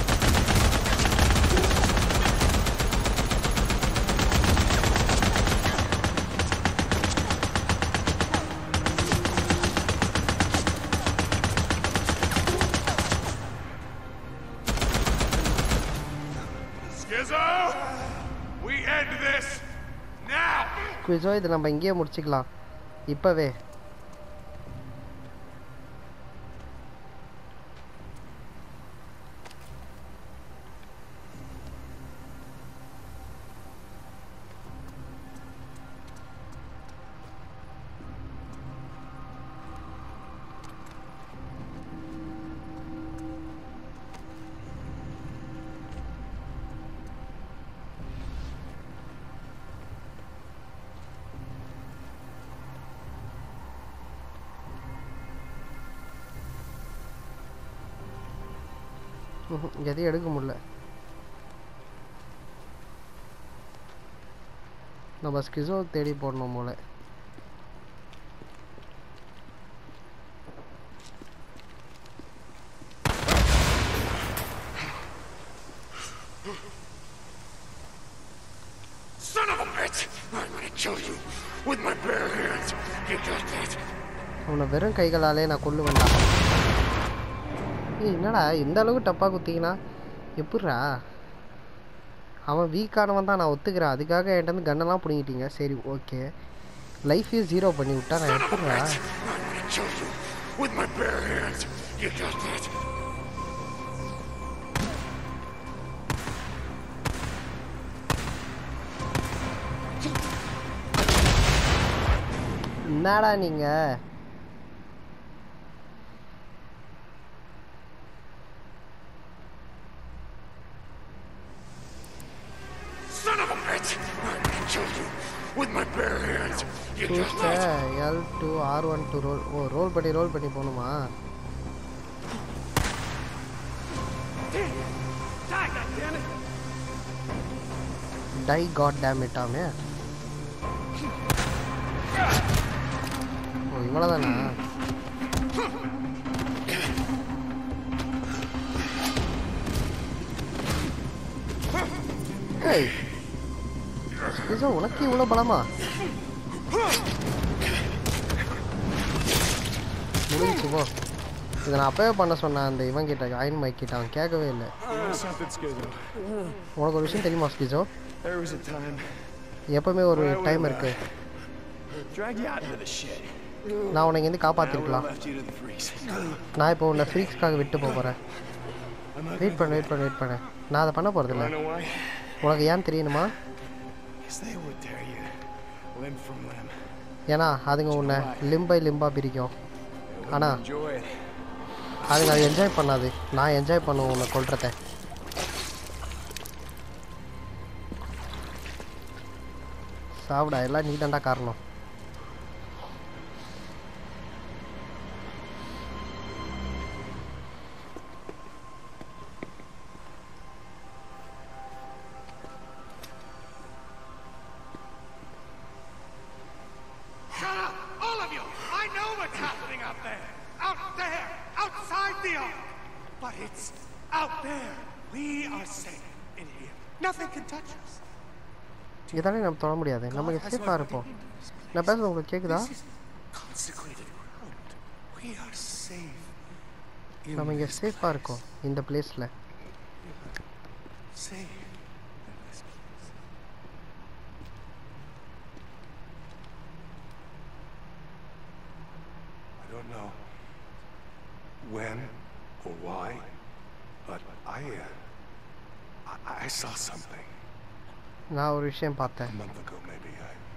We end this now. குவிஸோ இது நம்ம இங்கேயே முடிச்சுக்கலாம் இப்போவே. எதையும் எடுக்க முடியல. நம்ம ஸ்கிசோ தேடி போடணும் போல. Son of a bitch! I'm gonna kill you with my bare hands. You got that? அவனை வெறும் கைகளாலே நான் கொல்லு வேண்டாம். என்னடா இந்த அளவுக்கு டப்பாக குத்திக்கினா எப்பட்றா? அவன் வீக்கானவன் தான், நான் ஒத்துக்கிறேன். அதுக்காக என்கிட்ட வந்து கன்னெல்லாம் பிடிங்கிட்டீங்க. சரி ஓகே, லைஃபையும் 0 பண்ணி விட்டா நான் எப்பட்றா? என்னடா நீங்க? Son of a bitch! L2 R1 to roll. ஓ ரோல் பண்ணி போணுமா? Die god damn it ஆமே. ஓ இவ்வளவுதானா? ஏய் இது உனக்கு இவ்வளவு பலமா? முடிஞ்சு போ. இதை நான் அப்பவே பண்ண சொன்னேன் அந்த இவன் கிட்ட அயன் மைக் கிட்ட, அவன் கேட்கவே இல்லை. உனக்கு ஒரு விஷயம் தெரியுமா ஸ்கிசோ? எப்பவுமே ஒரு டைம் இருக்கு. நான் உனக்கு இருந்து காப்பாத்திருக்கலாம். நான் இப்போ உன்னை ஃப்ரீக்ஸ்க்காக விட்டு போகிறேன். வெயிட் பண்ண நான் அதை பண்ண போகிறதில்ல. உனக்கு ஏன் தெரியணுமா? ஏன்னா அதுங்க உன்னை லிம்பா பிரிக்கும். ஆனால் அதுங்க அது என்ஜாய் பண்ணாது. நான் என்ஜாய் பண்ணுவேன் உன்னை கொல்றத. சாப்பிடா, எல்லாம் நீ தாண்டா காரணம். இதானே நம்ம தொட முடியாது. நம்ம இங்கே சேஃபாக இருப்போம். நான் பேசுறது உங்களுக்கு கேட்குதா? நம்ம இங்கே சேஃபாக இருக்கோம் இந்த பிளேஸில். When or why, but I saw something. நான் ஒரு விஷயம் பார்த்தேன். A month ago, maybe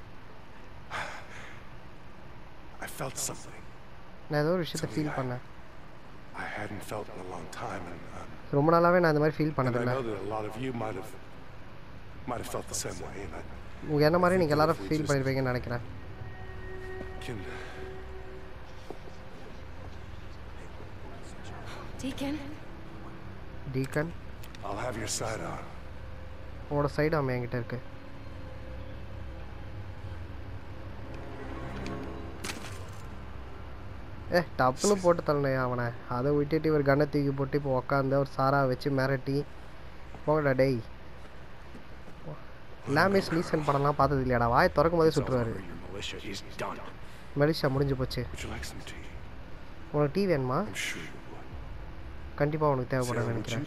I felt something. நான் ஏதோ ஒரு விஷயத்தை ஃபீல் பண்ணேன். I hadn't felt in a long time, and ரொம்ப நாளாவே நான் இந்த மாதிரி ஃபீல் பண்ணதில்லை. I know that a lot of you might have felt the same way, and உங்க என்ன மாதிரி நீங்க எல்லாரும் ஃபீல் பண்ணிருப்பீங்கன்னு நினைக்கிறேன். Deacon, I'll have your side on. உங்களோட சைடு அம்மா என்கிட்ட இருக்கு. டப்புன்னு போட்டு தரலையா அவனை? அதை விட்டுட்டு இவர் கண்ணை தூக்கி போட்டு இப்போ உக்காந்து ஒரு சாரா வச்சு மிரட்டி போங்கடா டேய். லாமேஸ் லீசன் படம்லாம் பார்த்தது இல்லையாடா? வாய் திறக்கும் போதே சுட்டுருவாரு. மெலிஷா முடிஞ்சு போச்சு. உனக்கு டீ வேணுமா? கண்டிப்பாக உனக்கு தேவைப்படும் நினைக்கிறேன்.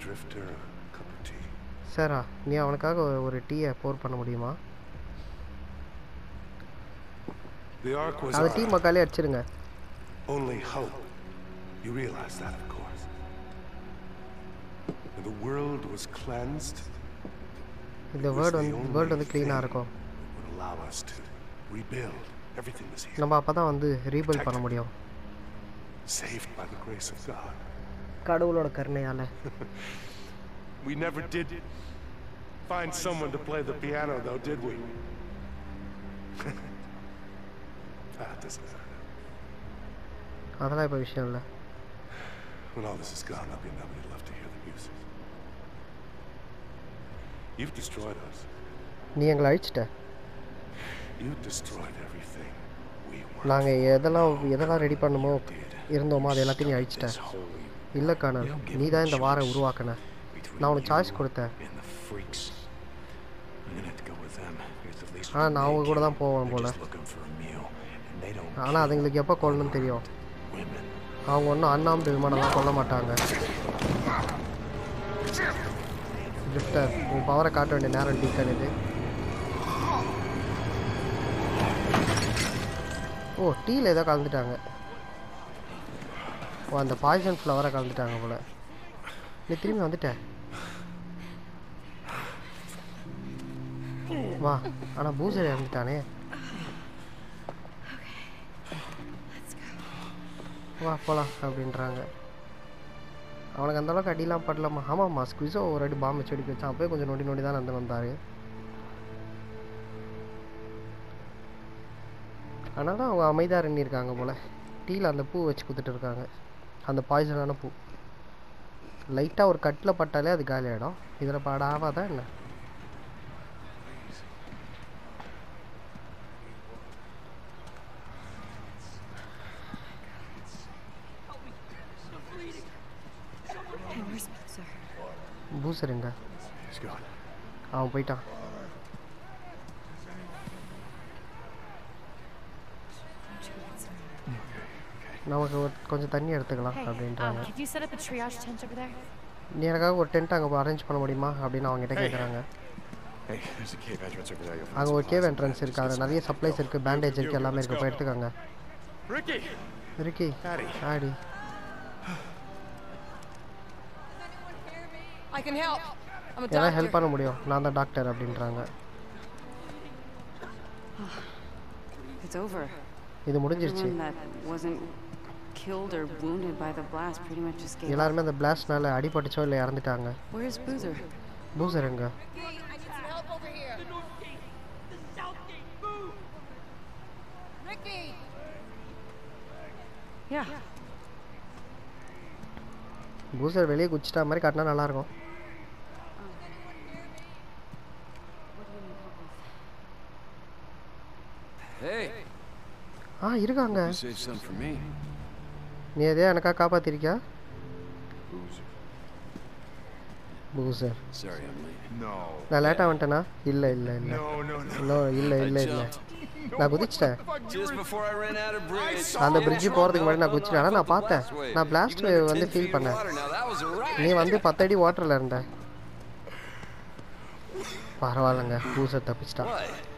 சாரா, நீ அவனுக்காக ஒரு டீயை போர் பண்ண முடியுமா? அந்த டீ மக்காலே அடிச்சிருங்க. Only hope. You realize that, of course. When the world was cleansed, the world வந்து க்ளீனா இருக்கும். Would allow us to rebuild everything was here. நம்ம அப்பதான் வந்து ரீபில்ட் பண்ண முடியும். Saved by the grace of God. கடவுளோட கருணையால. We never did find someone to play the piano, though, did we? That doesn't matter. அதெல்லாம் இப்போ விஷயம் இல்லை. When all this is gone, there'll be nobody left to hear the music. You've destroyed us. நீ எங்களை அழிச்சிட்ட. You destroyed everything we were. நாங்க எதெல்லாம் ready பண்ணுமோ இருந்தோமோ அது எல்லாத்தையும் நீ அழிச்சிட்ட. இல்லை காண, நீ தான் இந்த வாரை உருவாக்கின. நான் உனக்கு சாய்ஸ் கொடுத்தேன். ஆனால் நான் அவங்க கூட தான் போவேன் போல. ஆனால் அதுங்களுக்கு எப்போ கொல்லணும்னு தெரியும். அவங்க ஒன்றும் அண்ணாமட்டு விமானம்லாம் கொல்ல மாட்டாங்க. ட்ரிஃப்டர், உன் பவரை காட்ட வேண்டிய நேரம் டீக்கன் இது. ஓ, டீயில் ஏதோ கலந்துட்டாங்க. ஓ, அந்த பாய்சன் ஃப்ளவரை கலந்துட்டாங்க போல. நீ திரும்பி வந்துட்டேன். வா, ஆனால் பூசர் இறந்துட்டானே. வா போகலாம் அப்படின்றாங்க. அவனுக்கு அந்தளவுக்கு அடிலாம் படலாமா? ஆமாம்மா, ஸ்குவிஸோ ஒரு அடி பாம்பு வச்சு அடிக்க வச்சான். அப்போயே கொஞ்சம் நொண்டி தான் வந்து வந்தார். அதனால தான் அவங்க அமைதியாக இருக்காங்க போல். டீயில் அந்த பூ வச்சு கொடுத்துட்டு இருக்காங்க, அந்த பாய்சனான பூ. லைட்டாக ஒரு கட்டில் பட்டாலே அது காலி ஆகிடும். இதில் படாவாதான் என்ன? பூசருங்க அவன் போயிட்டான். நமக்கு கொஞ்சம் தண்ணி எடுத்துக்கலாம் அப்படின்றாங்க. நீ எனக்காக ஒரு டென்ட் அங்கே அரேஞ்ச் பண்ண முடியுமா அப்படின்னு அவங்ககிட்ட கேட்குறாங்க. அங்கே ஒரு கேவ் என்ட்ரன்ஸ் இருக்குது, அதில் நிறைய சப்ளைஸ் இருக்குது, பேண்டேஜ் இருக்குது, எல்லாமே இருக்குது, போய் எடுத்துக்காங்க. ரிக்கி ஆடி எல்லாம் ஹெல்ப் பண்ண முடியும், நான் தான் டாக்டர் அப்படின்றாங்க. இது முடிஞ்சிருச்சு. எல்லாருமே அந்த பிளாஸ்ட்னால அடிபட்டுச்சோ இல்லை இறந்துட்டாங்க. பூசர் எங்க? பூசர் வெளியே குச்சிட்டா மாதிரி காட்டினா நல்லா இருக்கும். இருக்காங்க. நீ எதையா எனக்காக காப்பாத்திருக்கியா? பூசர் நான் லேட்டாக வந்துட்டேனா? இல்லை இல்லை இல்லை இல்லை இல்லை இல்லை நான் குதிச்சிட்டேன். அந்த பிரிட்ஜு போகிறதுக்கு முன்னாடி நான் குதிச்சிட்டேன். ஆனால் நான் பார்த்தேன், நான் பிளாஸ்ட் வந்து ஃபீல் பண்ணேன். நீ வந்து 10 அடி வாட்டரில் இருந்த. பரவாயில்லைங்க, பூசர் தப்பிச்சிட்டான்.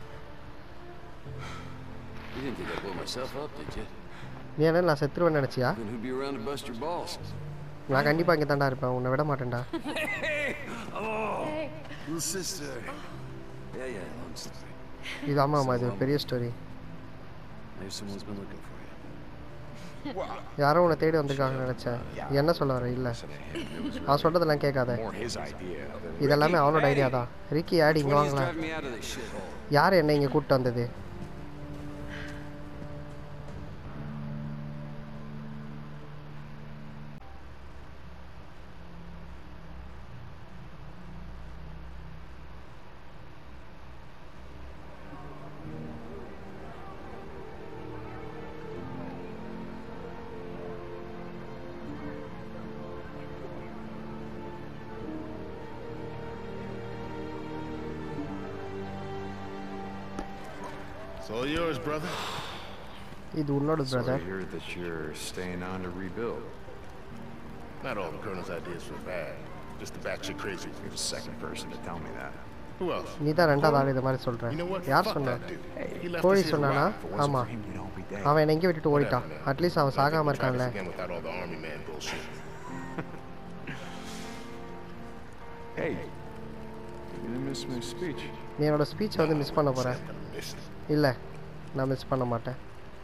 நீ என்ன நான் செத்துருவேன்னு நினச்சியா? நான் கண்டிப்பாக இங்கே தாண்டா இருப்பேன், உன்னை விட மாட்டேன்டா. இது ஆமாம், இது ஒரு பெரிய ஸ்டோரி. யாரோ உன்னை தேடி வந்திருக்காங்கன்னு நினச்சேன். என்ன சொல்ல வர? இல்லை, அவன் சொல்கிறதெல்லாம் கேட்காத. இதெல்லாமே அவனோட ஐடியா தான். ரிக்கி ஆடி இங்கே வாங்கலாம். யார் என்ன இங்கே கூப்பிட்டு வந்தது? It's all yours, brother. இது உன்னோட brother. I hear that you're staying on to rebuild. Not all the Colonel's ideas were bad. Just the batshit crazy. You're the second person to tell me that. Who else? நீ தான் ரெண்டாவது ஆள் இது மாதிரி சொல்ற. யார் சொன்னா? கோழி சொன்னானா? ஆமா, அவன் என்ன எங்கே விட்டுட்டு ஓடிட்டான். அட்லீஸ்ட் அவன் சாகாம இருக்கான்ல. Hey, you didn't miss my speech. நீ என்னோட ஸ்பீச் வந்து மிஸ் பண்ண போற. இல்லை, நான் மிஸ் பண்ண மாட்டேன்.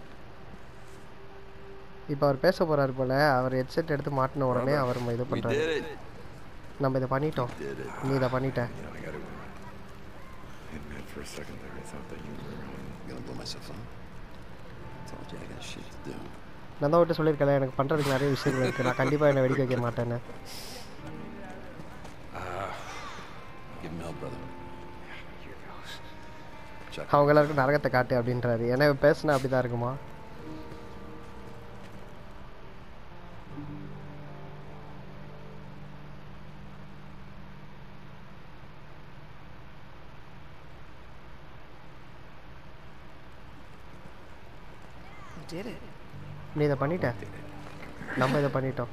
இப்போ அவர் பேச போறாரு போல. அவர் ஹெட்செட் எடுத்து மாட்டின உடனே அவர் இது பண்றாரு. நம்ம இதை பண்ணிட்டோம், நீ இதை பண்ணிட்ட. நான் தான் விட்டு சொல்லியிருக்கேன், எனக்கு பண்ணுறதுக்கு நிறைய விஷயங்கள் இருக்குது, நான் கண்டிப்பாக என்னை வெடிக்க வைக்க மாட்டேன்னு. அவங்க எல்லாருக்கும் நரகத்தை காட்டு அப்படின்றாரு. ஏன்னா பேசுனா அப்படி தான் இருக்குமா? நீ இதை பண்ணிட்ட, நம்ம இதை பண்ணிட்டோம்.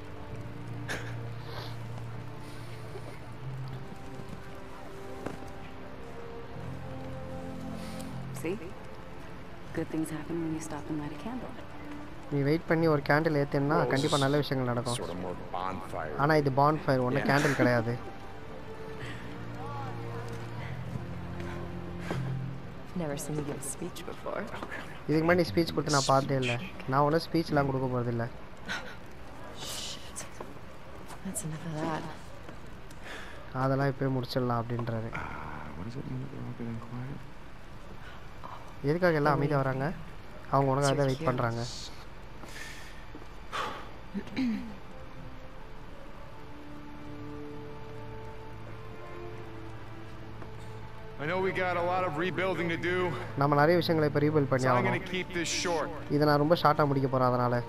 Good things happen when you stop and light a candle. நீ வெயிட் பண்ணி ஒரு கேண்டில் ஏற்றினா கண்டிப்பாக நல்ல விஷயங்கள் நடக்கும். ஆனால் இது பான் ஃபயர், ஒன்றும் கேண்டில் கிடையாது. இதுக்கு முன்னாடி ஸ்பீச் கொடுத்து நான் பார்த்தே இல்லை. நான் ஒன்றும் ஸ்பீச்லாம் கொடுக்க போகிறதில்ல. அதெல்லாம் இப்போயே முடிச்சிடலாம் அப்படின்றாரு. எதுக்காக எல்லாம் அமைதியாக வராங்க? அவங்க உனக்காக தான் வெயிட் பண்ணுறாங்க. I know we got a lot of rebuilding to do. நம்ம நிறைய விஷயங்களை இப்போ ரீபில்ட் பண்ணி So I'm ஆகணும். going to keep this short. இதை நான் ரொம்ப ஷார்ட்டாக முடிக்க போகிறேன். அதனால்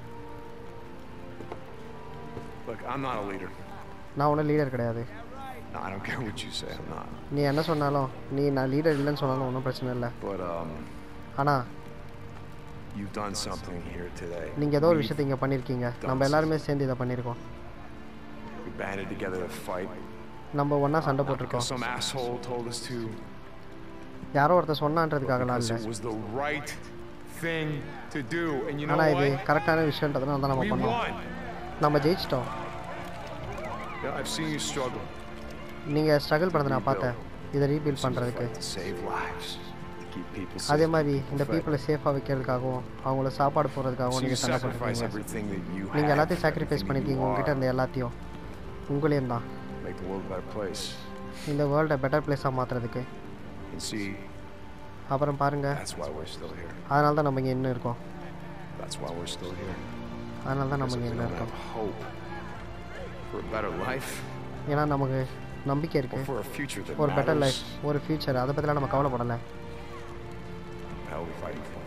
Look, I'm not a leader. நான் ஒன்றும் லீடர் கிடையாது. No, I don't care what you say. I'm not. நீ என்ன சொன்னாலும், நான் லீடர் இல்லைன்னு சொன்னாலும் ஒன்றும் பிரச்சனை இல்லை. But ஆனால் you've done something here today. நீங்கள் ஏதோ ஒரு விஷயத்தை இங்கே பண்ணியிருக்கீங்க. நம்ம எல்லாருமே சேர்ந்து இதை பண்ணியிருக்கோம். We banded together to fight. நம்ம ஒன்றா சண்டை போட்டிருக்கோம். Some asshole told us to. யாரோ ஒருத்தர் சொன்னான்றதுக்காகலாம் இல்லை. It was the right thing to do. And you know ஆனால் இது what? கரெக்டான விஷயன்றதுனால தான் நம்ம பண்ணோம். நம்ம ஜெயிச்சிட்டோம். Yeah, I've seen you struggle. நீங்கள் ஸ்ட்ரகிள் பண்ணதை நான் பார்த்தேன் இதை ரீபில்ட் பண்ணுறதுக்கு. To save lives. To keep people safe. அதே மாதிரி இந்த பீப்புளை சேஃபாக வைக்கிறதுக்காகவும் அவங்கள சாப்பாடு போடுறதுக்காகவும் So you நீங்கள் சண்டை sacrifice போட்டுருக்கீங்க. everything that you have. நீங்கள் எல்லாத்தையும் சாக்ரிஃபைஸ் பண்ணியிருக்கீங்க. உங்ககிட்ட இருந்த எல்லாத்தையும் உங்களையும் தான் Make the world a better place. இந்த வேர்ல்டை பெட்டர் பிளேஸாக மாற்றுறதுக்கு. And see, அப்புறம் பாருங்கள், that's why we're still here. அதனால தான் நம்ம இங்கே இன்னும் இருக்கோம். That's why we're still here. அதனால தான் நம்ம Because இங்கே we இன்னும் don't இருக்கோம். have hope for a better life. ஏன்னா நமக்கு நம்பிக்கை Or இருக்குது. for a future that ஒரு பெட்டர் matters. லைஃப், ஒரு ஃபியூச்சர், அதை பற்றிலாம் நம்ம கவலைப்படலை. Hell, we fighting for.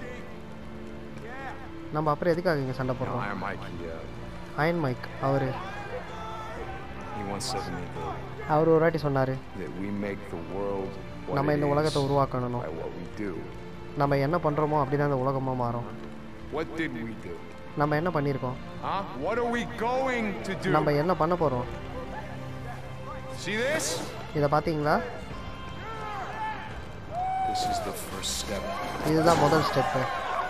நம்ம அப்புறம் எதுக்காக இங்கே சண்டை You know, போடுறோம்? Iron Mike, அயன் மைக் அவர் he once said to me ஒரு வாட்டி சொன்னார், that we make the world what நம்ம it இந்த உலகத்தை is உருவாக்கணும். by what we do. நம்ம என்ன பண்ணுறோமோ அப்படி தான் இந்த உலகமாக மாறும். What did we do? நம்ம என்ன பண்ணியிருக்கோம், Huh? What are we going to do? நம்ம என்ன பண்ண போகிறோம். See this? இதை பார்த்தீங்களா? This is the first step. இதுதான் முதல் step.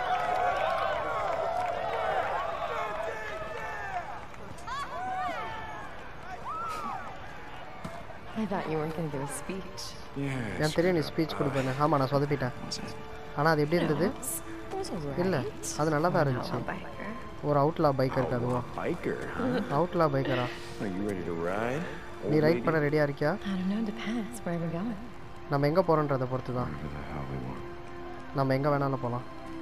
I thought you weren't going to do a speech. Yeah. எனக்கு தெரியும் நீ ஸ்பீச் கொடுப்பேன்னு. ஆமாம், நான் சொதப்பிட்டேன். ஆனால் அது எப்படி இருந்தது? இல்லை, அது நல்லா தான் இருந்துச்சு. ஒரு அவுட்லா பைக் இருக்கு. அதுவும் Biker. அவுட்லா பைக்கரா? Are you ready to ride? நீ ரைட் பண்ண ரெடியாக இருக்கியா? I don't know, depends where we're going. நம்ம எங்கே போகிறோன்றதை பொறுத்து தான். Wherever the hell we want. நம்ம எங்கே வேணாலும் போகலாம்.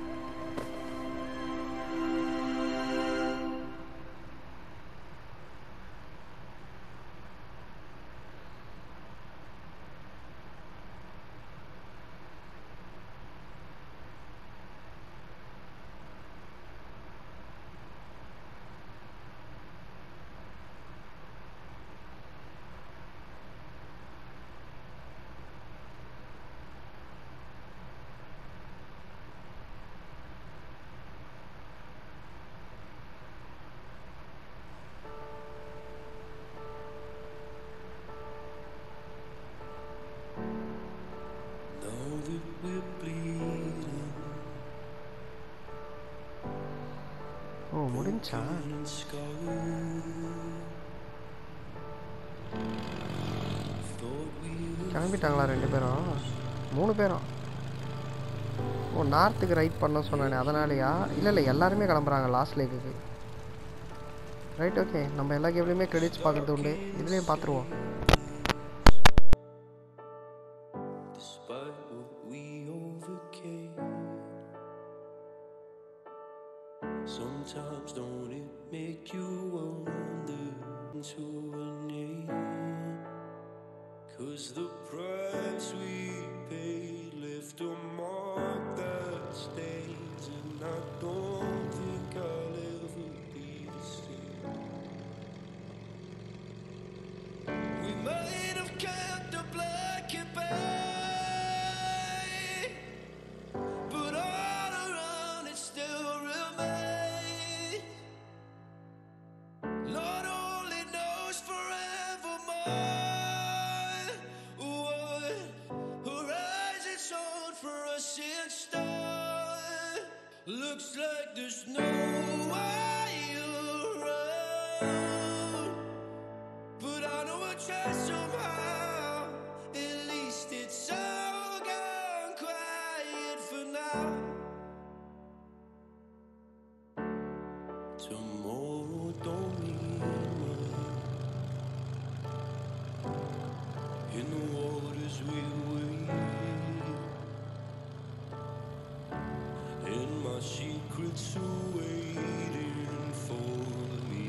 ஓ, முடிஞ்சா? கிளம்பிட்டாங்களா 2 பேரும்? 3 பேரும்? ஓ, நார்த்துக்கு ரைட் பண்ண சொன்னேன் அதனாலயா? இல்லை எல்லாருமே கிளம்புறாங்க லாஸ்ட் லேக்குக்கு. Right, okay. நம்ம எல்லா கேம்லேயுமே கிரெடிட்ஸ் பார்க்குறது உண்டு. இதுலேயும் பார்த்துருவோம். Sometimes don't it make you wonder to a name? 'Cause the price we paid left a mark that stays, and I don't think I'll ever be the same. We might have kept a black and bay, but all around it still remains. Lord only knows forevermore what horizon's on for us in stone. Looks like there's no way around, but I know I'll try somehow. At least it's all gone quiet for now. Tomorrow don't mean much in the waters we wade, in my hearts are waiting for me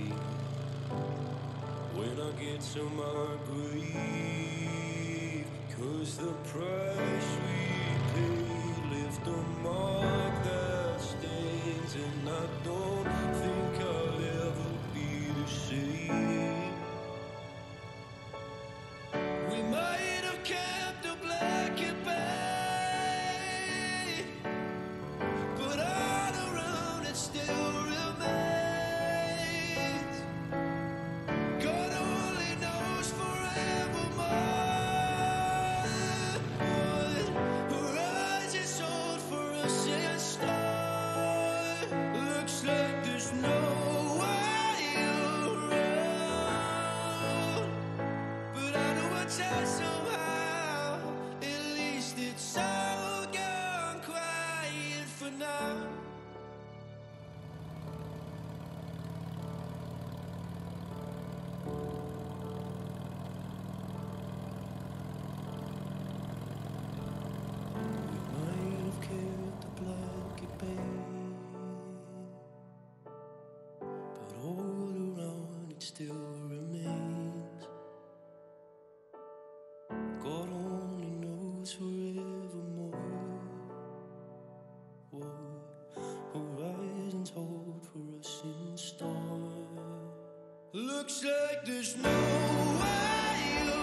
when I get to my grave. 'Cause the price we paid left a mark that stains, and I don't think I'll ever be the same. We might have kept the black and bay, but all around it still remains. God only knows forevermore. Horizons old for us and stars. Looks like there's no way around. But I know I tried somehow. At least it's all gone quiet for now. We might have kept the black at bay, but all around it still remains. God only knows forevermore. Whoa, horizons hold for us in stars. Looks like there's no way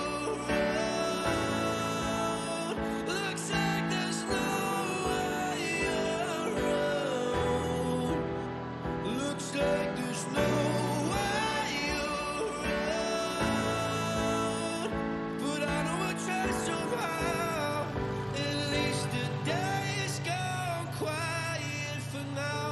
around. Looks like there's no way around. Looks like there's no way around. But I know I tried somehow. At least the day is gone quiet for now.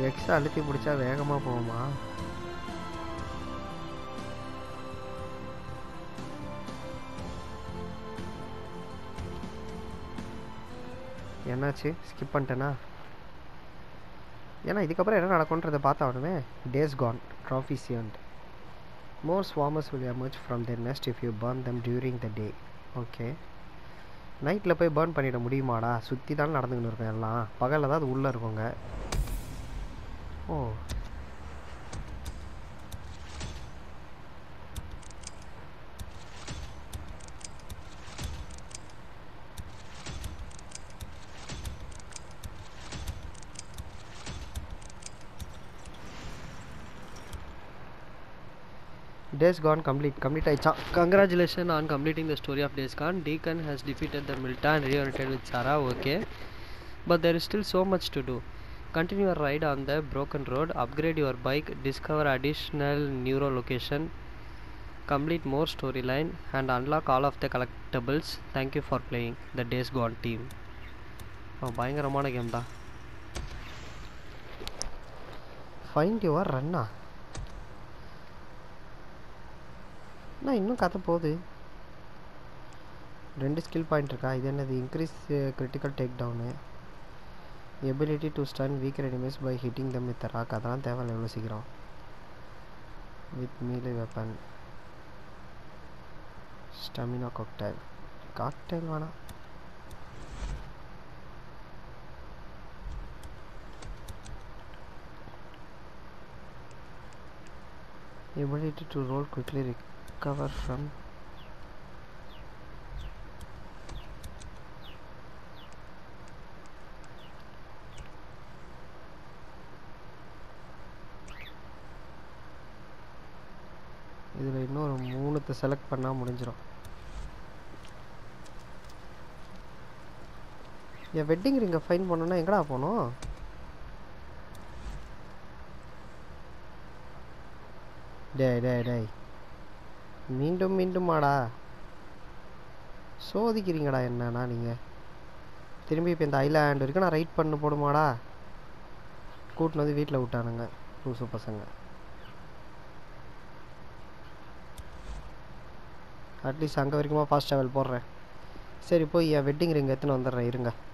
X அழுத்தி பிடிச்சா வேகமாக போகுமா? என்னாச்சு, skip பண்ணிட்டேனா? ஏன்னா இதுக்கப்புறம் என்ன நடக்கும்ன்றதை பார்த்தாலுமே. Days Gone, trophies earned. More swarmers will emerge from their nest if you burn them during the day. Okay, நைட்டில் போய் பர்ன் பண்ணிட முடியுமாடா? சுற்றி தான் நடந்துக்கின்னு இருக்கேன் எல்லாம். பகலில் தான் அது உள்ளே இருக்குங்க. ஓ, Days Gone complete ஆயிடுச்சா? Congratulations on completing the story of Days Gone. Deacon has defeated the Milta and reunited with Sarah. Okay, but there is still so much to do. Continue your ride on the broken road, upgrade your bike, discover additional neuro location, complete more storyline, and unlock all of the collectibles. Thank you for playing the Days Gone team. பயங்கரமான game தான். Find your runner. நான் இன்னும் கதை போகுது. 2 skill point இருக்கா? இது என்னது? Increase critical takedown, ability to stun weaker enemies by hitting them with rock. அதெல்லாம் தேவையில்லை எவ்வளோ சீக்கிரம். With melee weapon, stamina cocktail வேணாம். Ability to roll quickly, recover from இதில் இன்னொரு 3 செலக்ட் பண்ணால் முடிஞ்சிடும். என் வெட்டிங் ரிங்கை ஃபைன் பண்ணணுன்னா எங்கடா போகணும்? டேய் மீண்டுமாடா சோதிக்கிறீங்கடா என்னன்னா நீங்கள்? திரும்பி இப்போ இந்த ஐலாண்ட் வரைக்கும் நான் ரைட் பண்ண போடுமாடா? கூட்டின்னு வந்து வீட்டில் விட்டானுங்க லூசு பசங்க. அட்லீஸ்ட் அங்கே வரைக்குமா ஃபாஸ்ட் ட்ராவல் போடுறேன். சரி போய் என் வெட்டிங் ரிங் எடுத்துன்னு வந்துடுறேன் இருங்க.